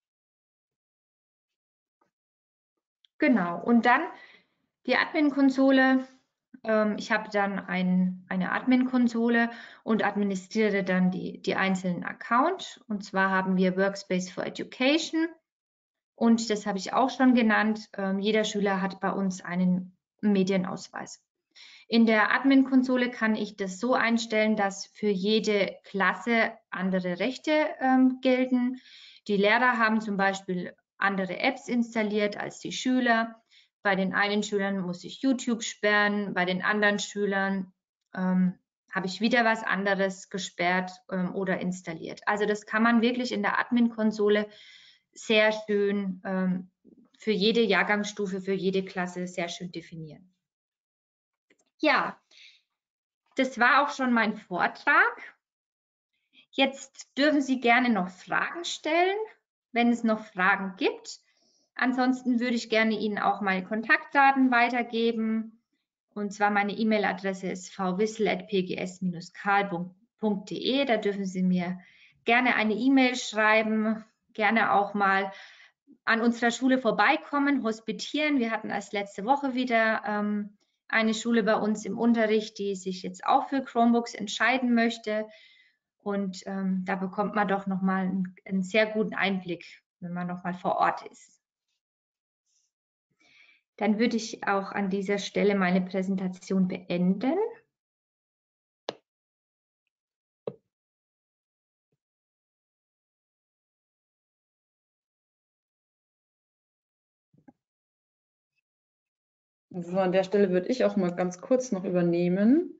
Genau, und dann die Admin-Konsole. Ähm, ich habe dann ein, eine Admin-Konsole und administriere dann die, die einzelnen Accounts. Und zwar haben wir Workspace for Education. Und das habe ich auch schon genannt. Ähm, jeder Schüler hat bei uns einen Medienausweis. In der Admin-Konsole kann ich das so einstellen, dass für jede Klasse andere Rechte ähm, gelten. Die Lehrer haben zum Beispiel andere Apps installiert als die Schüler. Bei den einen Schülern muss ich YouTube sperren, bei den anderen Schülern ähm, habe ich wieder was anderes gesperrt ähm, oder installiert. Also das kann man wirklich in der Admin-Konsole sehr schön ähm, für jede Jahrgangsstufe, für jede Klasse sehr schön definieren. Ja, das war auch schon mein Vortrag. Jetzt dürfen Sie gerne noch Fragen stellen, wenn es noch Fragen gibt. Ansonsten würde ich gerne Ihnen auch meine Kontaktdaten weitergeben. Und zwar meine E-Mail-Adresse ist v wissel at p g s dash karl punkt d e. Da dürfen Sie mir gerne eine E-Mail schreiben, gerne auch mal an unserer Schule vorbeikommen, hospitieren. Wir hatten erst letzte Woche wieder ähm, eine Schule bei uns im Unterricht, die sich jetzt auch für Chromebooks entscheiden möchte. Und ähm, da bekommt man doch nochmal einen, einen sehr guten Einblick, wenn man nochmal vor Ort ist. Dann würde ich auch an dieser Stelle meine Präsentation beenden. So, an der Stelle würde ich auch mal ganz kurz noch übernehmen.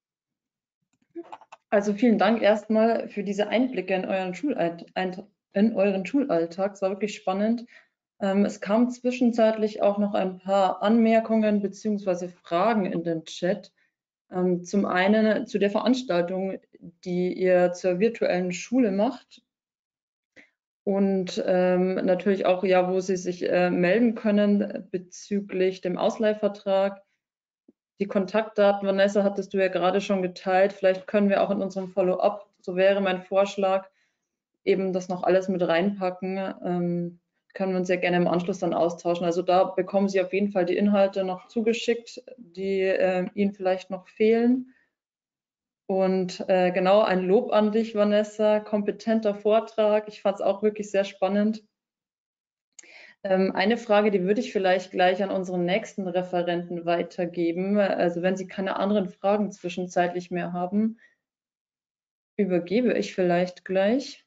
Also vielen Dank erstmal für diese Einblicke in euren, in euren Schulalltag. Es war wirklich spannend. Ähm, es kamen zwischenzeitlich auch noch ein paar Anmerkungen bzw. Fragen in den Chat. Ähm, zum einen zu der Veranstaltung, die ihr zur virtuellen Schule macht. Und ähm, natürlich auch, ja, wo Sie sich äh, melden können bezüglich dem Ausleihvertrag. Die Kontaktdaten, Vanessa, hattest du ja gerade schon geteilt. Vielleicht können wir auch in unserem Follow-up, so wäre mein Vorschlag, eben das noch alles mit reinpacken. Ähm, können wir uns ja gerne im Anschluss dann austauschen. Also da bekommen Sie auf jeden Fall die Inhalte noch zugeschickt, die äh, Ihnen vielleicht noch fehlen. Und äh, genau, ein Lob an dich, Vanessa. Kompetenter Vortrag. Ich fand es auch wirklich sehr spannend. Ähm, eine Frage, die würde ich vielleicht gleich an unseren nächsten Referenten weitergeben. Also wenn Sie keine anderen Fragen zwischenzeitlich mehr haben, übergebe ich vielleicht gleich.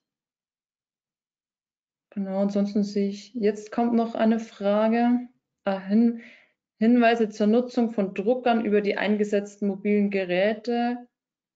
Genau, ansonsten sehe ich, jetzt kommt noch eine Frage. Ah, hin, Hinweise zur Nutzung von Druckern über die eingesetzten mobilen Geräte.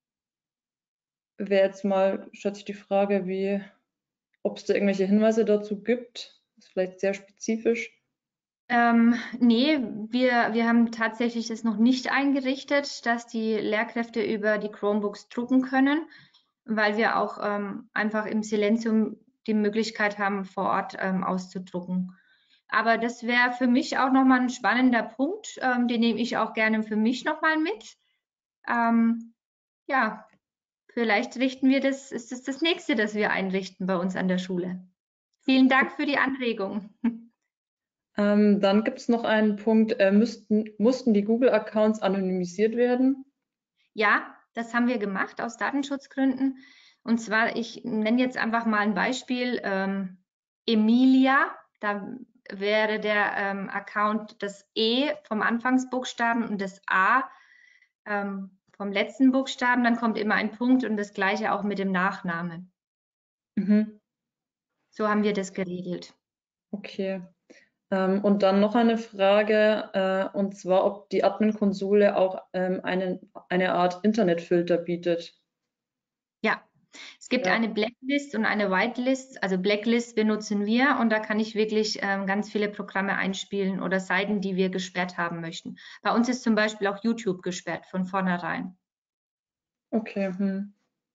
Wäre jetzt mal, schätze ich, die Frage, wie, ob es da irgendwelche Hinweise dazu gibt. Das ist vielleicht sehr spezifisch. Ähm, nee, wir, wir haben tatsächlich das noch nicht eingerichtet, dass die Lehrkräfte über die Chromebooks drucken können, weil wir auch ähm, einfach im Silenzium die Möglichkeit haben, vor Ort ähm, auszudrucken. Aber das wäre für mich auch nochmal ein spannender Punkt, ähm, den nehme ich auch gerne für mich nochmal mit. Ähm, ja, vielleicht richten wir das, ist das das nächste, das wir einrichten bei uns an der Schule. Vielen Dank für die Anregung. Ähm, dann gibt es noch einen Punkt, äh, müssten, mussten die Google-Accounts anonymisiert werden? Ja, das haben wir gemacht aus Datenschutzgründen. Und zwar, ich nenne jetzt einfach mal ein Beispiel, ähm, Emilia, da wäre der ähm, Account das E vom Anfangsbuchstaben und das A ähm, vom letzten Buchstaben, dann kommt immer ein Punkt und das gleiche auch mit dem Nachnamen. Mhm. So haben wir das geregelt. Okay. Ähm, und dann noch eine Frage, äh, und zwar, ob die Admin-Konsole auch ähm, einen, eine Art Internetfilter bietet. Ja, es gibt Ja. eine Blacklist und eine Whitelist. Also Blacklist benutzen wir und da kann ich wirklich ähm, ganz viele Programme einspielen oder Seiten, die wir gesperrt haben möchten. Bei uns ist zum Beispiel auch YouTube gesperrt von vornherein. Okay. Hm.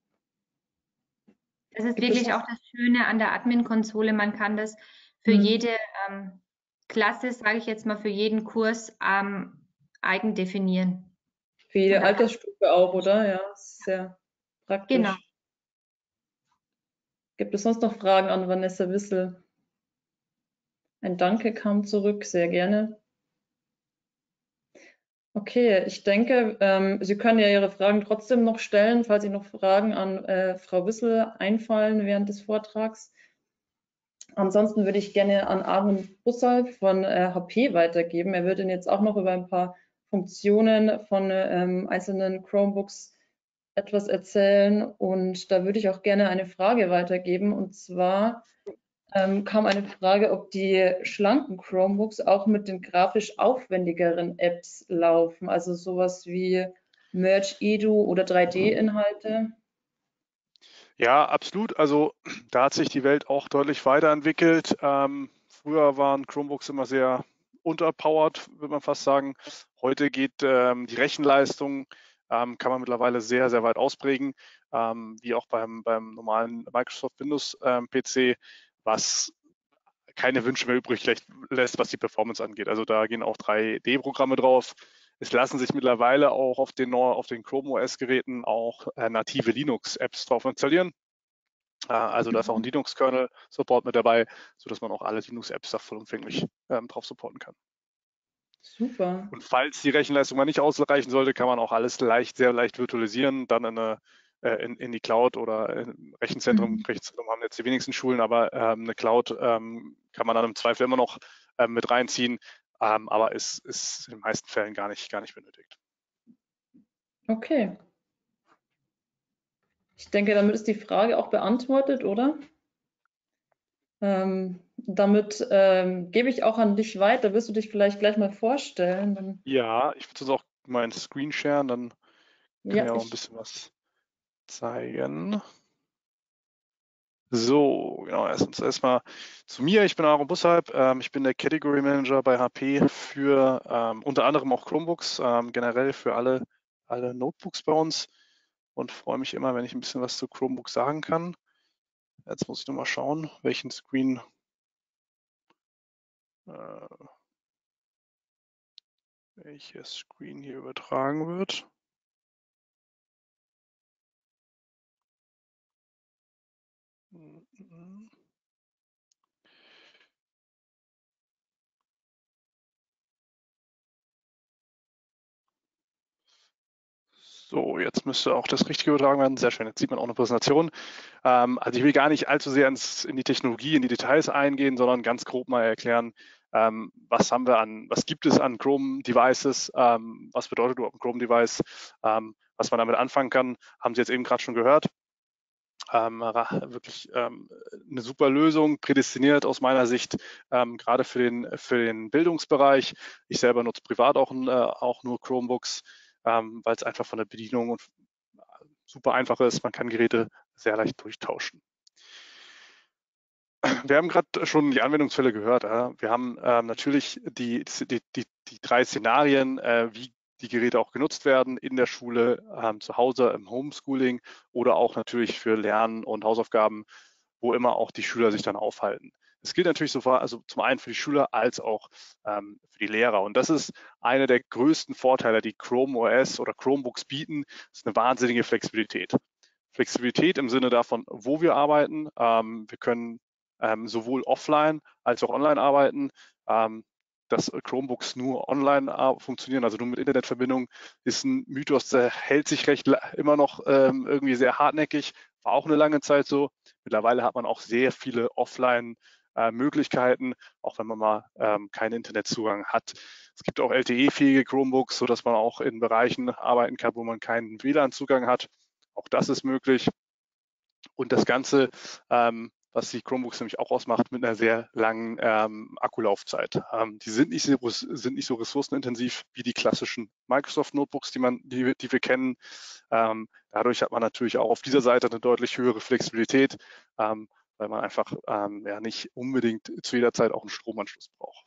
Das ist Gibt es wirklich noch? auch das Schöne an der Admin-Konsole. Man kann das für Hm. jede ähm, Klasse, sage ich jetzt mal, für jeden Kurs ähm, eigen definieren. Für Und jede da kann Altersstufe auch, oder? Ja, sehr genau. praktisch. Gibt es sonst noch Fragen an Vanessa Wissel? Ein Danke kam zurück, sehr gerne. Okay, ich denke, ähm, Sie können ja Ihre Fragen trotzdem noch stellen, falls Ihnen noch Fragen an äh, Frau Wissel einfallen während des Vortrags. Ansonsten würde ich gerne an Aaron Bussal von äh, H P weitergeben. Er wird Ihnen jetzt auch noch über ein paar Funktionen von ähm, einzelnen Chromebooks etwas erzählen. Und da würde ich auch gerne eine Frage weitergeben. Und zwar, ähm, kam eine Frage, ob die schlanken Chromebooks auch mit den grafisch aufwendigeren Apps laufen, also sowas wie Merge Edu oder drei D-Inhalte. Ja, absolut. Also da hat sich die Welt auch deutlich weiterentwickelt. Ähm, früher waren Chromebooks immer sehr unterpowered, würde man fast sagen. Heute geht ähm, die Rechenleistung, ähm, kann man mittlerweile sehr, sehr weit ausprägen, ähm, wie auch beim, beim normalen Microsoft Windows ähm, P C, was keine Wünsche mehr übrig lässt, was die Performance angeht. Also da gehen auch drei D-Programme drauf. Es lassen sich mittlerweile auch auf den, auf den Chrome O S-Geräten auch äh, native Linux-Apps drauf installieren. Äh, also da ist auch ein Linux-Kernel-Support mit dabei, sodass man auch alle Linux-Apps da vollumfänglich ähm, drauf supporten kann. Super. Und falls die Rechenleistung mal nicht ausreichen sollte, kann man auch alles leicht, sehr leicht virtualisieren, dann in, eine, äh, in, in die Cloud oder im Rechenzentrum. Mhm. Rechenzentrum haben jetzt die wenigsten Schulen, aber ähm, eine Cloud ähm, kann man dann im Zweifel immer noch ähm, mit reinziehen, ähm, aber ist, ist in den meisten Fällen gar nicht, gar nicht benötigt. Okay. Ich denke, damit ist die Frage auch beantwortet, oder? Ähm, damit ähm, gebe ich auch an dich weiter. Wirst du dich vielleicht gleich mal vorstellen? Dann, Ja, ich würde uns auch mal einen Screen sharen, dann kann ja, ich auch ein ich. bisschen was zeigen. So, genau, erstens erstmal zu mir. Ich bin Aaron Bussalp. Ähm, ich bin der Category Manager bei H P für ähm, unter anderem auch Chromebooks, ähm, generell für alle, alle Notebooks bei uns und freue mich immer, wenn ich ein bisschen was zu Chromebooks sagen kann. Jetzt muss ich nur mal schauen, welchen Screen äh, welches Screen hier übertragen wird. So, jetzt müsste auch das Richtige übertragen werden. Sehr schön, jetzt sieht man auch eine Präsentation. Ähm, also ich will gar nicht allzu sehr ins, in die Technologie, in die Details eingehen, sondern ganz grob mal erklären, ähm, was haben wir an, was gibt es an Chrome-Devices, ähm, was bedeutet überhaupt ein Chrome-Device, ähm, was man damit anfangen kann, haben Sie jetzt eben gerade schon gehört. Ähm, wirklich ähm, eine super Lösung, prädestiniert aus meiner Sicht, ähm, gerade für den, für den Bildungsbereich. Ich selber nutze privat auch, äh, auch nur Chromebooks, ähm, weil es einfach von der Bedienung und super einfach ist. Man kann Geräte sehr leicht durchtauschen. Wir haben gerade schon die Anwendungsfälle gehört. Ja. Wir haben ähm, natürlich die, die, die, die drei Szenarien, äh, wie die Geräte auch genutzt werden in der Schule, ähm, zu Hause im Homeschooling oder auch natürlich für Lernen und Hausaufgaben, wo immer auch die Schüler sich dann aufhalten. Das gilt natürlich sofort, also zum einen für die Schüler als auch ähm, für die Lehrer. Und das ist einer der größten Vorteile, die Chrome O S oder Chromebooks bieten. Das ist eine wahnsinnige Flexibilität. Flexibilität im Sinne davon, wo wir arbeiten. Ähm, wir können ähm, sowohl offline als auch online arbeiten. Ähm, dass Chromebooks nur online äh, funktionieren, also nur mit Internetverbindung, ist ein Mythos, der hält sich recht immer noch ähm, irgendwie sehr hartnäckig. War auch eine lange Zeit so. Mittlerweile hat man auch sehr viele Offline-Möglichkeiten, auch wenn man mal ähm, keinen Internetzugang hat. Es gibt auch L T E-fähige Chromebooks, sodass man auch in Bereichen arbeiten kann, wo man keinen W L A N-Zugang hat. Auch das ist möglich. Und das Ganze, ähm, was die Chromebooks nämlich auch ausmacht, mit einer sehr langen ähm, Akkulaufzeit. Ähm, die sind nicht, so, sind nicht so ressourcenintensiv wie die klassischen Microsoft-Notebooks, die, man, die, die wir kennen. Ähm, dadurch hat man natürlich auch auf dieser Seite eine deutlich höhere Flexibilität, ähm, weil man einfach ähm, ja, nicht unbedingt zu jeder Zeit auch einen Stromanschluss braucht.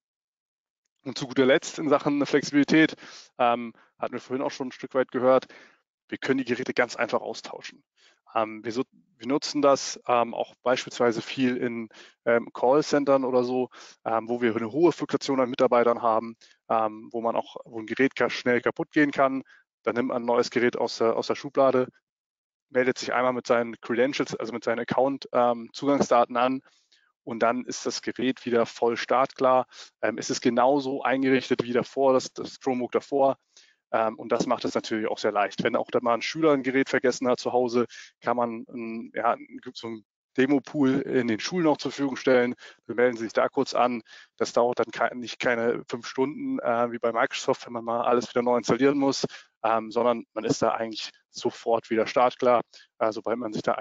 Und zu guter Letzt in Sachen Flexibilität, ähm, hatten wir vorhin auch schon ein Stück weit gehört, wir können die Geräte ganz einfach austauschen. Ähm, wir, so, wir, nutzen das ähm, auch beispielsweise viel in ähm, Callcentern oder so, ähm, wo wir eine hohe Fluktuation an Mitarbeitern haben, ähm, wo man auch, wo ein Gerät schnell kaputt gehen kann. Dann nimmt man ein neues Gerät aus der, aus der Schublade, meldet sich einmal mit seinen Credentials, also mit seinen Account-Zugangsdaten ähm, an und dann ist das Gerät wieder voll startklar. Ähm, es ist genauso eingerichtet wie davor, das, das Chromebook davor. Ähm, und das macht es natürlich auch sehr leicht. Wenn auch da mal ein Schüler ein Gerät vergessen hat zu Hause, kann man ein, ja, so ein Demo-Pool in den Schulen noch zur Verfügung stellen. Wir melden sich da kurz an. Das dauert dann ke nicht keine fünf Stunden äh, wie bei Microsoft, wenn man mal alles wieder neu installieren muss, ähm, sondern man ist da eigentlich sofort wieder startklar, äh, sobald man sich da einmal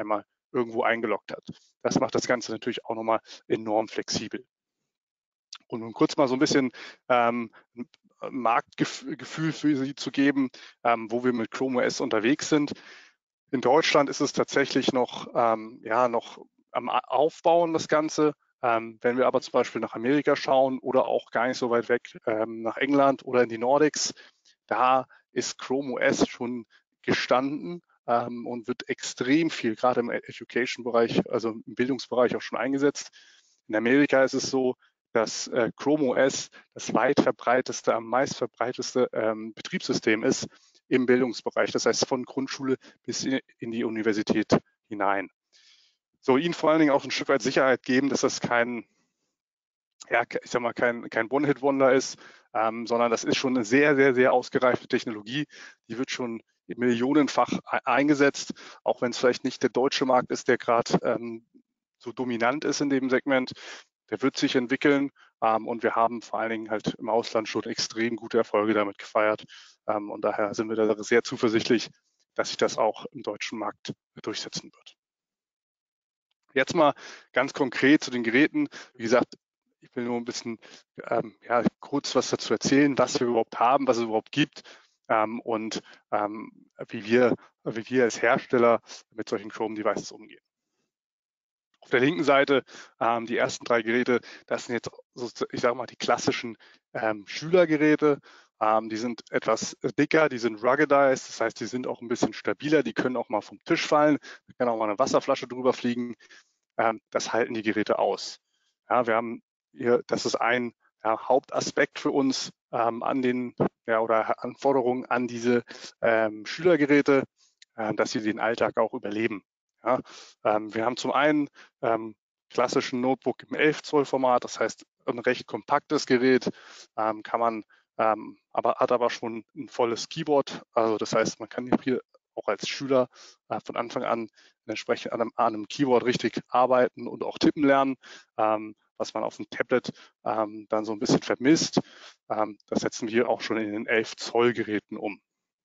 irgendwo eingeloggt hat. Das macht das Ganze natürlich auch nochmal enorm flexibel. Und um kurz mal so ein bisschen ähm, Marktgefühl für Sie zu geben, ähm, wo wir mit Chrome O S unterwegs sind. In Deutschland ist es tatsächlich noch, ähm, ja, noch am Aufbauen, das Ganze. Ähm, wenn wir aber zum Beispiel nach Amerika schauen oder auch gar nicht so weit weg ähm, nach England oder in die Nordics, da ist Chrome O S schon gestanden ähm, und wird extrem viel, gerade im Education-Bereich, also im Bildungsbereich auch schon eingesetzt. In Amerika ist es so, dass äh, Chrome O S das weit verbreiteste, am meist verbreiteste ähm, Betriebssystem ist im Bildungsbereich. Das heißt von Grundschule bis in, in die Universität hinein. So, Ihnen vor allen Dingen auch ein Stück weit Sicherheit geben, dass das kein, ja, ich sag mal, kein, kein One-Hit-Wonder ist, ähm, sondern das ist schon eine sehr, sehr, sehr ausgereifte Technologie. Die wird schon millionenfach eingesetzt, auch wenn es vielleicht nicht der deutsche Markt ist, der gerade ähm, so dominant ist in dem Segment. Der wird sich entwickeln ähm, und wir haben vor allen Dingen halt im Ausland schon extrem gute Erfolge damit gefeiert. Ähm, und daher sind wir da sehr zuversichtlich, dass sich das auch im deutschen Markt durchsetzen wird. Jetzt mal ganz konkret zu den Geräten. Wie gesagt, ich will nur ein bisschen ähm, ja, kurz was dazu erzählen, was wir überhaupt haben, was es überhaupt gibt ähm, und ähm, wie, wir, wie wir als Hersteller mit solchen Chrome-Devices umgehen. Auf der linken Seite ähm, die ersten drei Geräte, das sind jetzt, so, ich sage mal, die klassischen ähm, Schülergeräte. Ähm, die sind etwas dicker, die sind ruggedized, das heißt, die sind auch ein bisschen stabiler, die können auch mal vom Tisch fallen, da kann auch mal eine Wasserflasche drüber fliegen. Ähm, das halten die Geräte aus. Ja, wir haben hier, das ist ein ja, Hauptaspekt für uns ähm, an den ja, oder Anforderungen an diese ähm, Schülergeräte, äh, dass sie den Alltag auch überleben. Ja, ähm, wir haben zum einen ähm, klassischen Notebook im elf Zoll Format, das heißt ein recht kompaktes Gerät, ähm, kann man, ähm, aber hat aber schon ein volles Keyboard. Also das heißt, man kann hier auch als Schüler äh, von Anfang an entsprechend an einem, an einem Keyboard richtig arbeiten und auch tippen lernen, ähm, was man auf dem Tablet ähm, dann so ein bisschen vermisst. Ähm, das setzen wir auch schon in den elf Zoll Geräten um.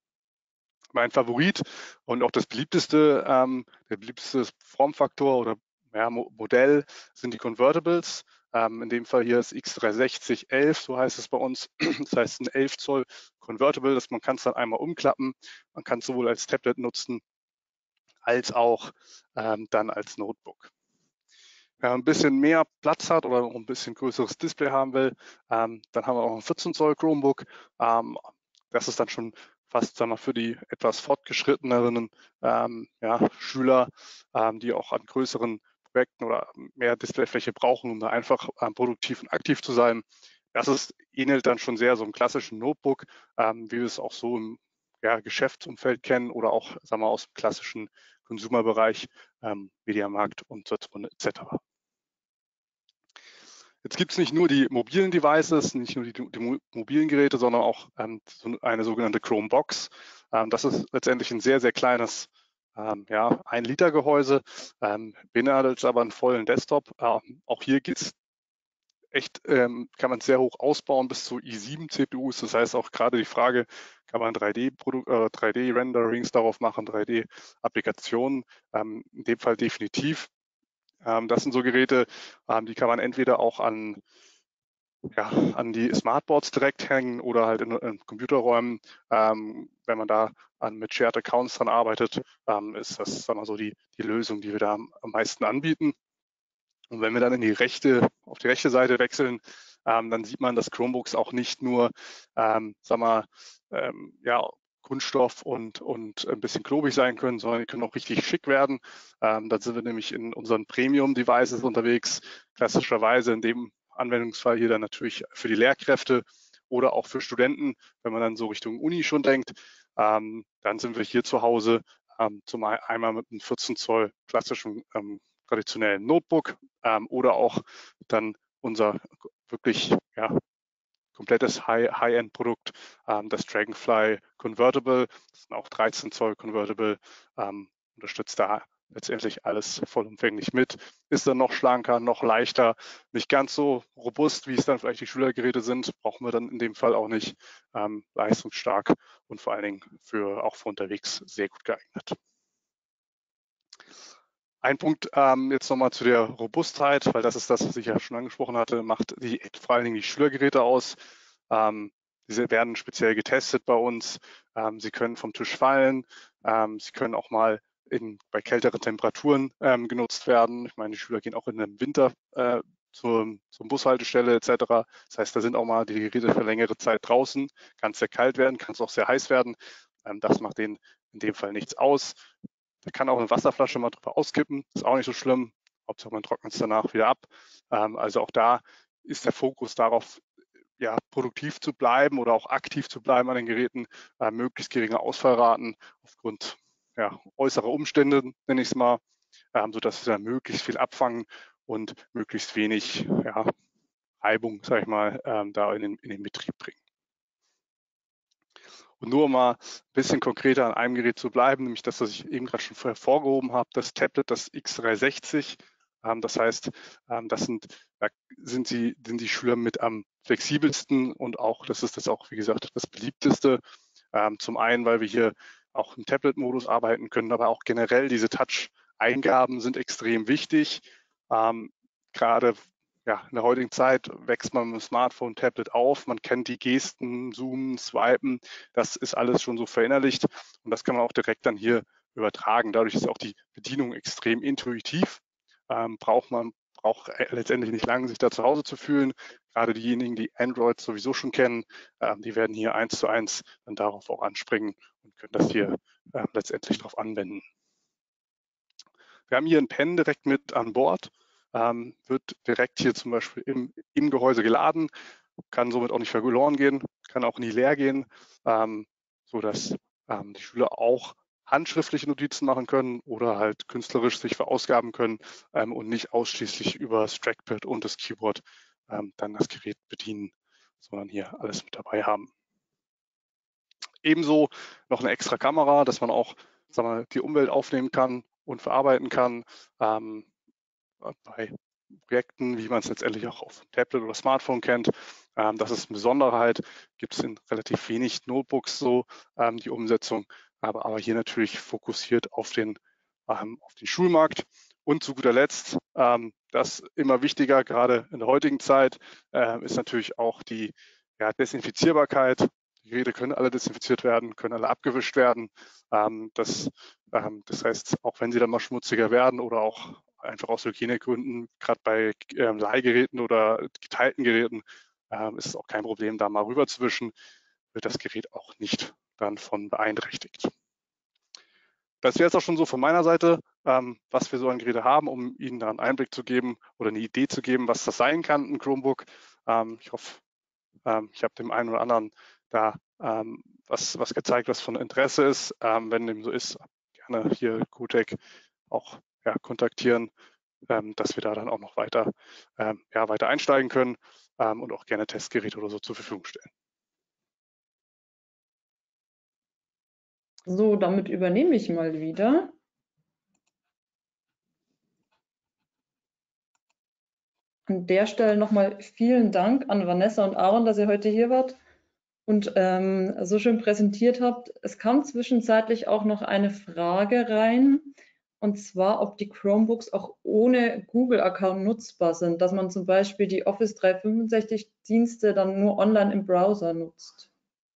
Mein Favorit und auch das beliebteste, ähm, der beliebteste Formfaktor oder ja, Modell sind die Convertibles. Ähm, in dem Fall hier ist X dreihundertsechzig elf, so heißt es bei uns. Das heißt ein elf Zoll Convertible, das man kann es dann einmal umklappen. Man kann es sowohl als Tablet nutzen als auch ähm, dann als Notebook. Wer ein bisschen mehr Platz hat oder ein bisschen größeres Display haben will, ähm, dann haben wir auch ein vierzehn Zoll Chromebook. Ähm, das ist dann schon fast, sagen wir, für die etwas fortgeschritteneren ähm, ja, Schüler, ähm, die auch an größeren Projekten oder mehr Displayfläche brauchen, um da einfach ähm, produktiv und aktiv zu sein. Das ist, ähnelt dann schon sehr so einem klassischen Notebook, ähm, wie wir es auch so im ja, Geschäftsumfeld kennen oder auch, sagen wir, aus dem klassischen Consumer-Bereich, ähm, Mediamarkt und Saturn et cetera. Jetzt gibt es nicht nur die mobilen Devices, nicht nur die, die mobilen Geräte, sondern auch ähm, so eine sogenannte Chromebox. Ähm, das ist letztendlich ein sehr, sehr kleines ähm, ja, ein Liter Gehäuse, ähm, beinhaltet aber einen vollen Desktop. Ähm, auch hier geht es echt, ähm, kann man sehr hoch ausbauen bis zu i sieben C P Us. Das heißt auch gerade die Frage, kann man drei D-Renderings äh, darauf machen, drei D-Applikationen, ähm, in dem Fall definitiv. Ähm, das sind so Geräte, ähm, die kann man entweder auch an, ja, an die Smartboards direkt hängen oder halt in, in Computerräumen. Ähm, wenn man da an, mit Shared Accounts dran arbeitet, ähm, ist das, sagen wir so, die, die Lösung, die wir da am, am meisten anbieten. Und wenn wir dann in die rechte, auf die rechte Seite wechseln, ähm, dann sieht man, dass Chromebooks auch nicht nur, ähm, sag mal, ähm, ja, Kunststoff und, und ein bisschen klobig sein können, sondern die können auch richtig schick werden. Ähm, da sind wir nämlich in unseren Premium-Devices unterwegs, klassischerweise in dem Anwendungsfall hier dann natürlich für die Lehrkräfte oder auch für Studenten, wenn man dann so Richtung Uni schon denkt. Ähm, dann sind wir hier zu Hause ähm, zum einmal mit einem vierzehn Zoll klassischen ähm, traditionellen Notebook ähm, oder auch dann unser wirklich ja, komplettes High-End-Produkt, ähm, das Dragonfly Convertible, das ist auch dreizehn Zoll Convertible, ähm, unterstützt da letztendlich alles vollumfänglich mit, ist dann noch schlanker, noch leichter, nicht ganz so robust, wie es dann vielleicht die Schülergeräte sind, brauchen wir dann in dem Fall auch nicht, ähm, leistungsstark und vor allen Dingen für auch für unterwegs sehr gut geeignet. Ein Punkt ähm, jetzt nochmal zu der Robustheit, weil das ist das, was ich ja schon angesprochen hatte, macht die, vor allen Dingen die Schülergeräte aus. Ähm, diese werden speziell getestet bei uns. Ähm, sie können vom Tisch fallen. Ähm, sie können auch mal in, bei kälteren Temperaturen ähm, genutzt werden. Ich meine, die Schüler gehen auch in den Winter äh, zur, zur Bushaltestelle et cetera. Das heißt, da sind auch mal die Geräte für längere Zeit draußen. Kann es sehr kalt werden, kann es auch sehr heiß werden. Ähm, das macht denen in dem Fall nichts aus. Da kann auch eine Wasserflasche mal drüber auskippen, ist auch nicht so schlimm. Hauptsache man trocknet es danach wieder ab. Ähm, also auch da ist der Fokus darauf, ja, produktiv zu bleiben oder auch aktiv zu bleiben an den Geräten, äh, möglichst geringe Ausfallraten aufgrund ja, äußerer Umstände, nenne ich es mal, ähm, sodass wir möglichst viel abfangen und möglichst wenig ja, Reibung, sage ich mal, ähm, da in den, in den Betrieb bringen. Und nur um mal ein bisschen konkreter an einem Gerät zu bleiben, nämlich das, was ich eben gerade schon hervorgehoben habe, das Tablet, das X dreihundertsechzig. Ähm, das heißt, ähm, das sind, da sind, sie, sind die Schüler mit am flexibelsten und auch, das ist das auch, wie gesagt, das beliebteste. Ähm, zum einen, weil wir hier auch im Tablet-Modus arbeiten können, aber auch generell diese Touch-Eingaben sind extrem wichtig. Ähm, gerade ja, in der heutigen Zeit wächst man mit dem Smartphone, Tablet auf, man kennt die Gesten, Zoomen, Swipen, das ist alles schon so verinnerlicht und das kann man auch direkt dann hier übertragen. Dadurch ist auch die Bedienung extrem intuitiv, ähm, braucht man braucht letztendlich nicht lange, sich da zu Hause zu fühlen. Gerade diejenigen, die Android sowieso schon kennen, ähm, die werden hier eins zu eins dann darauf auch anspringen und können das hier äh, letztendlich darauf anwenden. Wir haben hier ein Pen direkt mit an Bord. Ähm, wird direkt hier zum Beispiel im, im Gehäuse geladen, kann somit auch nicht verloren gehen, kann auch nie leer gehen, ähm, sodass ähm, die Schüler auch handschriftliche Notizen machen können oder halt künstlerisch sich verausgaben können ähm, und nicht ausschließlich über das Trackpad und das Keyboard ähm, dann das Gerät bedienen, sondern hier alles mit dabei haben. Ebenso noch eine extra Kamera, dass man auch sagen wir, die Umwelt aufnehmen kann und verarbeiten kann. Ähm, bei Projekten, wie man es letztendlich auch auf Tablet oder Smartphone kennt. Ähm, das ist eine Besonderheit, gibt es in relativ wenig Notebooks so ähm, die Umsetzung, aber, aber hier natürlich fokussiert auf den, ähm, auf den Schulmarkt. Und zu guter Letzt, ähm, das immer wichtiger, gerade in der heutigen Zeit, äh, ist natürlich auch die ja, Desinfizierbarkeit. Die Geräte können alle desinfiziert werden, können alle abgewischt werden. Ähm, das, ähm, das heißt, auch wenn sie dann mal schmutziger werden oder auch einfach aus Hygienegründen, gerade bei ähm, Leihgeräten oder geteilten Geräten, ähm, ist es auch kein Problem, da mal rüberzuwischen, wird das Gerät auch nicht dann von beeinträchtigt. Das wäre jetzt auch schon so von meiner Seite, ähm, was wir so an Geräte haben, um Ihnen da einen Einblick zu geben oder eine Idee zu geben, was das sein kann, ein Chromebook. Ähm, ich hoffe, ähm, ich habe dem einen oder anderen da ähm, was, was gezeigt, was von Interesse ist. Ähm, wenn dem so ist, gerne hier QTech auch ja, kontaktieren, ähm, dass wir da dann auch noch weiter, ähm, ja, weiter einsteigen können ähm, und auch gerne Testgeräte oder so zur Verfügung stellen. So, damit übernehme ich mal wieder. An der Stelle nochmal vielen Dank an Vanessa und Aaron, dass ihr heute hier wart und ähm, so schön präsentiert habt. Es kam zwischenzeitlich auch noch eine Frage rein, und zwar, ob die Chromebooks auch ohne Google-Account nutzbar sind, dass man zum Beispiel die Office dreihundertfünfundsechzig-Dienste dann nur online im Browser nutzt.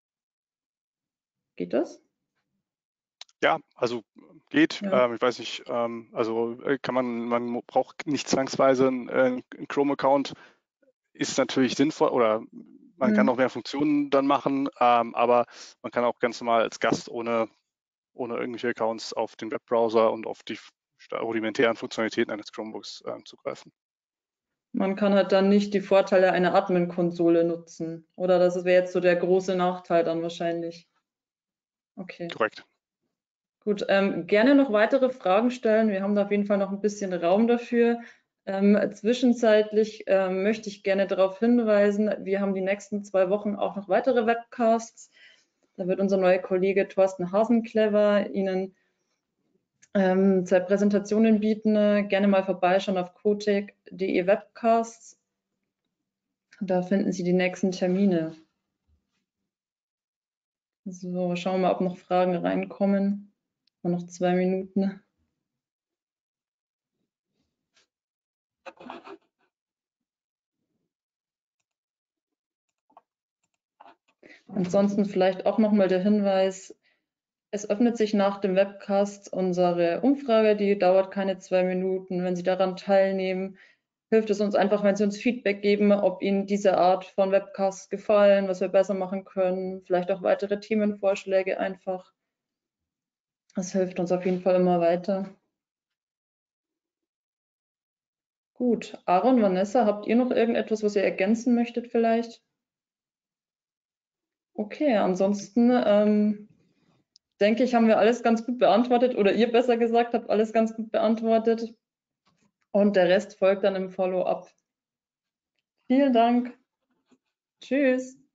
Geht das? Ja, also geht. Ja. Ähm, ich weiß nicht, ähm, also kann man, man braucht nicht zwangsweise einen, einen Chrome-Account, ist natürlich sinnvoll oder man kann Hm. noch mehr Funktionen dann machen, ähm, aber man kann auch ganz normal als Gast ohne, ohne irgendwelche Accounts auf den Webbrowser und auf die rudimentären Funktionalitäten eines Chromebooks äh, zugreifen. Man kann halt dann nicht die Vorteile einer Admin-Konsole nutzen. Oder das wäre jetzt so der große Nachteil dann wahrscheinlich. Okay. Korrekt. Gut, ähm, gerne noch weitere Fragen stellen. Wir haben da auf jeden Fall noch ein bisschen Raum dafür. Ähm, zwischenzeitlich ähm, möchte ich gerne darauf hinweisen, wir haben die nächsten zwei Wochen auch noch weitere Webcasts. Da wird unser neuer Kollege Thorsten Hasenclever Ihnen ähm, zwei Präsentationen bieten. Gerne mal vorbeischauen auf qtech punkt de Webcasts. Da finden Sie die nächsten Termine. So, schauen wir mal, ob noch Fragen reinkommen. Noch zwei Minuten. Ansonsten vielleicht auch nochmal der Hinweis, es öffnet sich nach dem Webcast unsere Umfrage, die dauert keine zwei Minuten. Wenn Sie daran teilnehmen, hilft es uns einfach, wenn Sie uns Feedback geben, ob Ihnen diese Art von Webcast gefallen, was wir besser machen können, vielleicht auch weitere Themenvorschläge einfach. Das hilft uns auf jeden Fall immer weiter. Gut, Aaron, Vanessa, habt ihr noch irgendetwas, was ihr ergänzen möchtet vielleicht? Okay, ansonsten ähm, denke ich, haben wir alles ganz gut beantwortet oder ihr besser gesagt habt alles ganz gut beantwortet und der Rest folgt dann im Follow-up. Vielen Dank. Tschüss.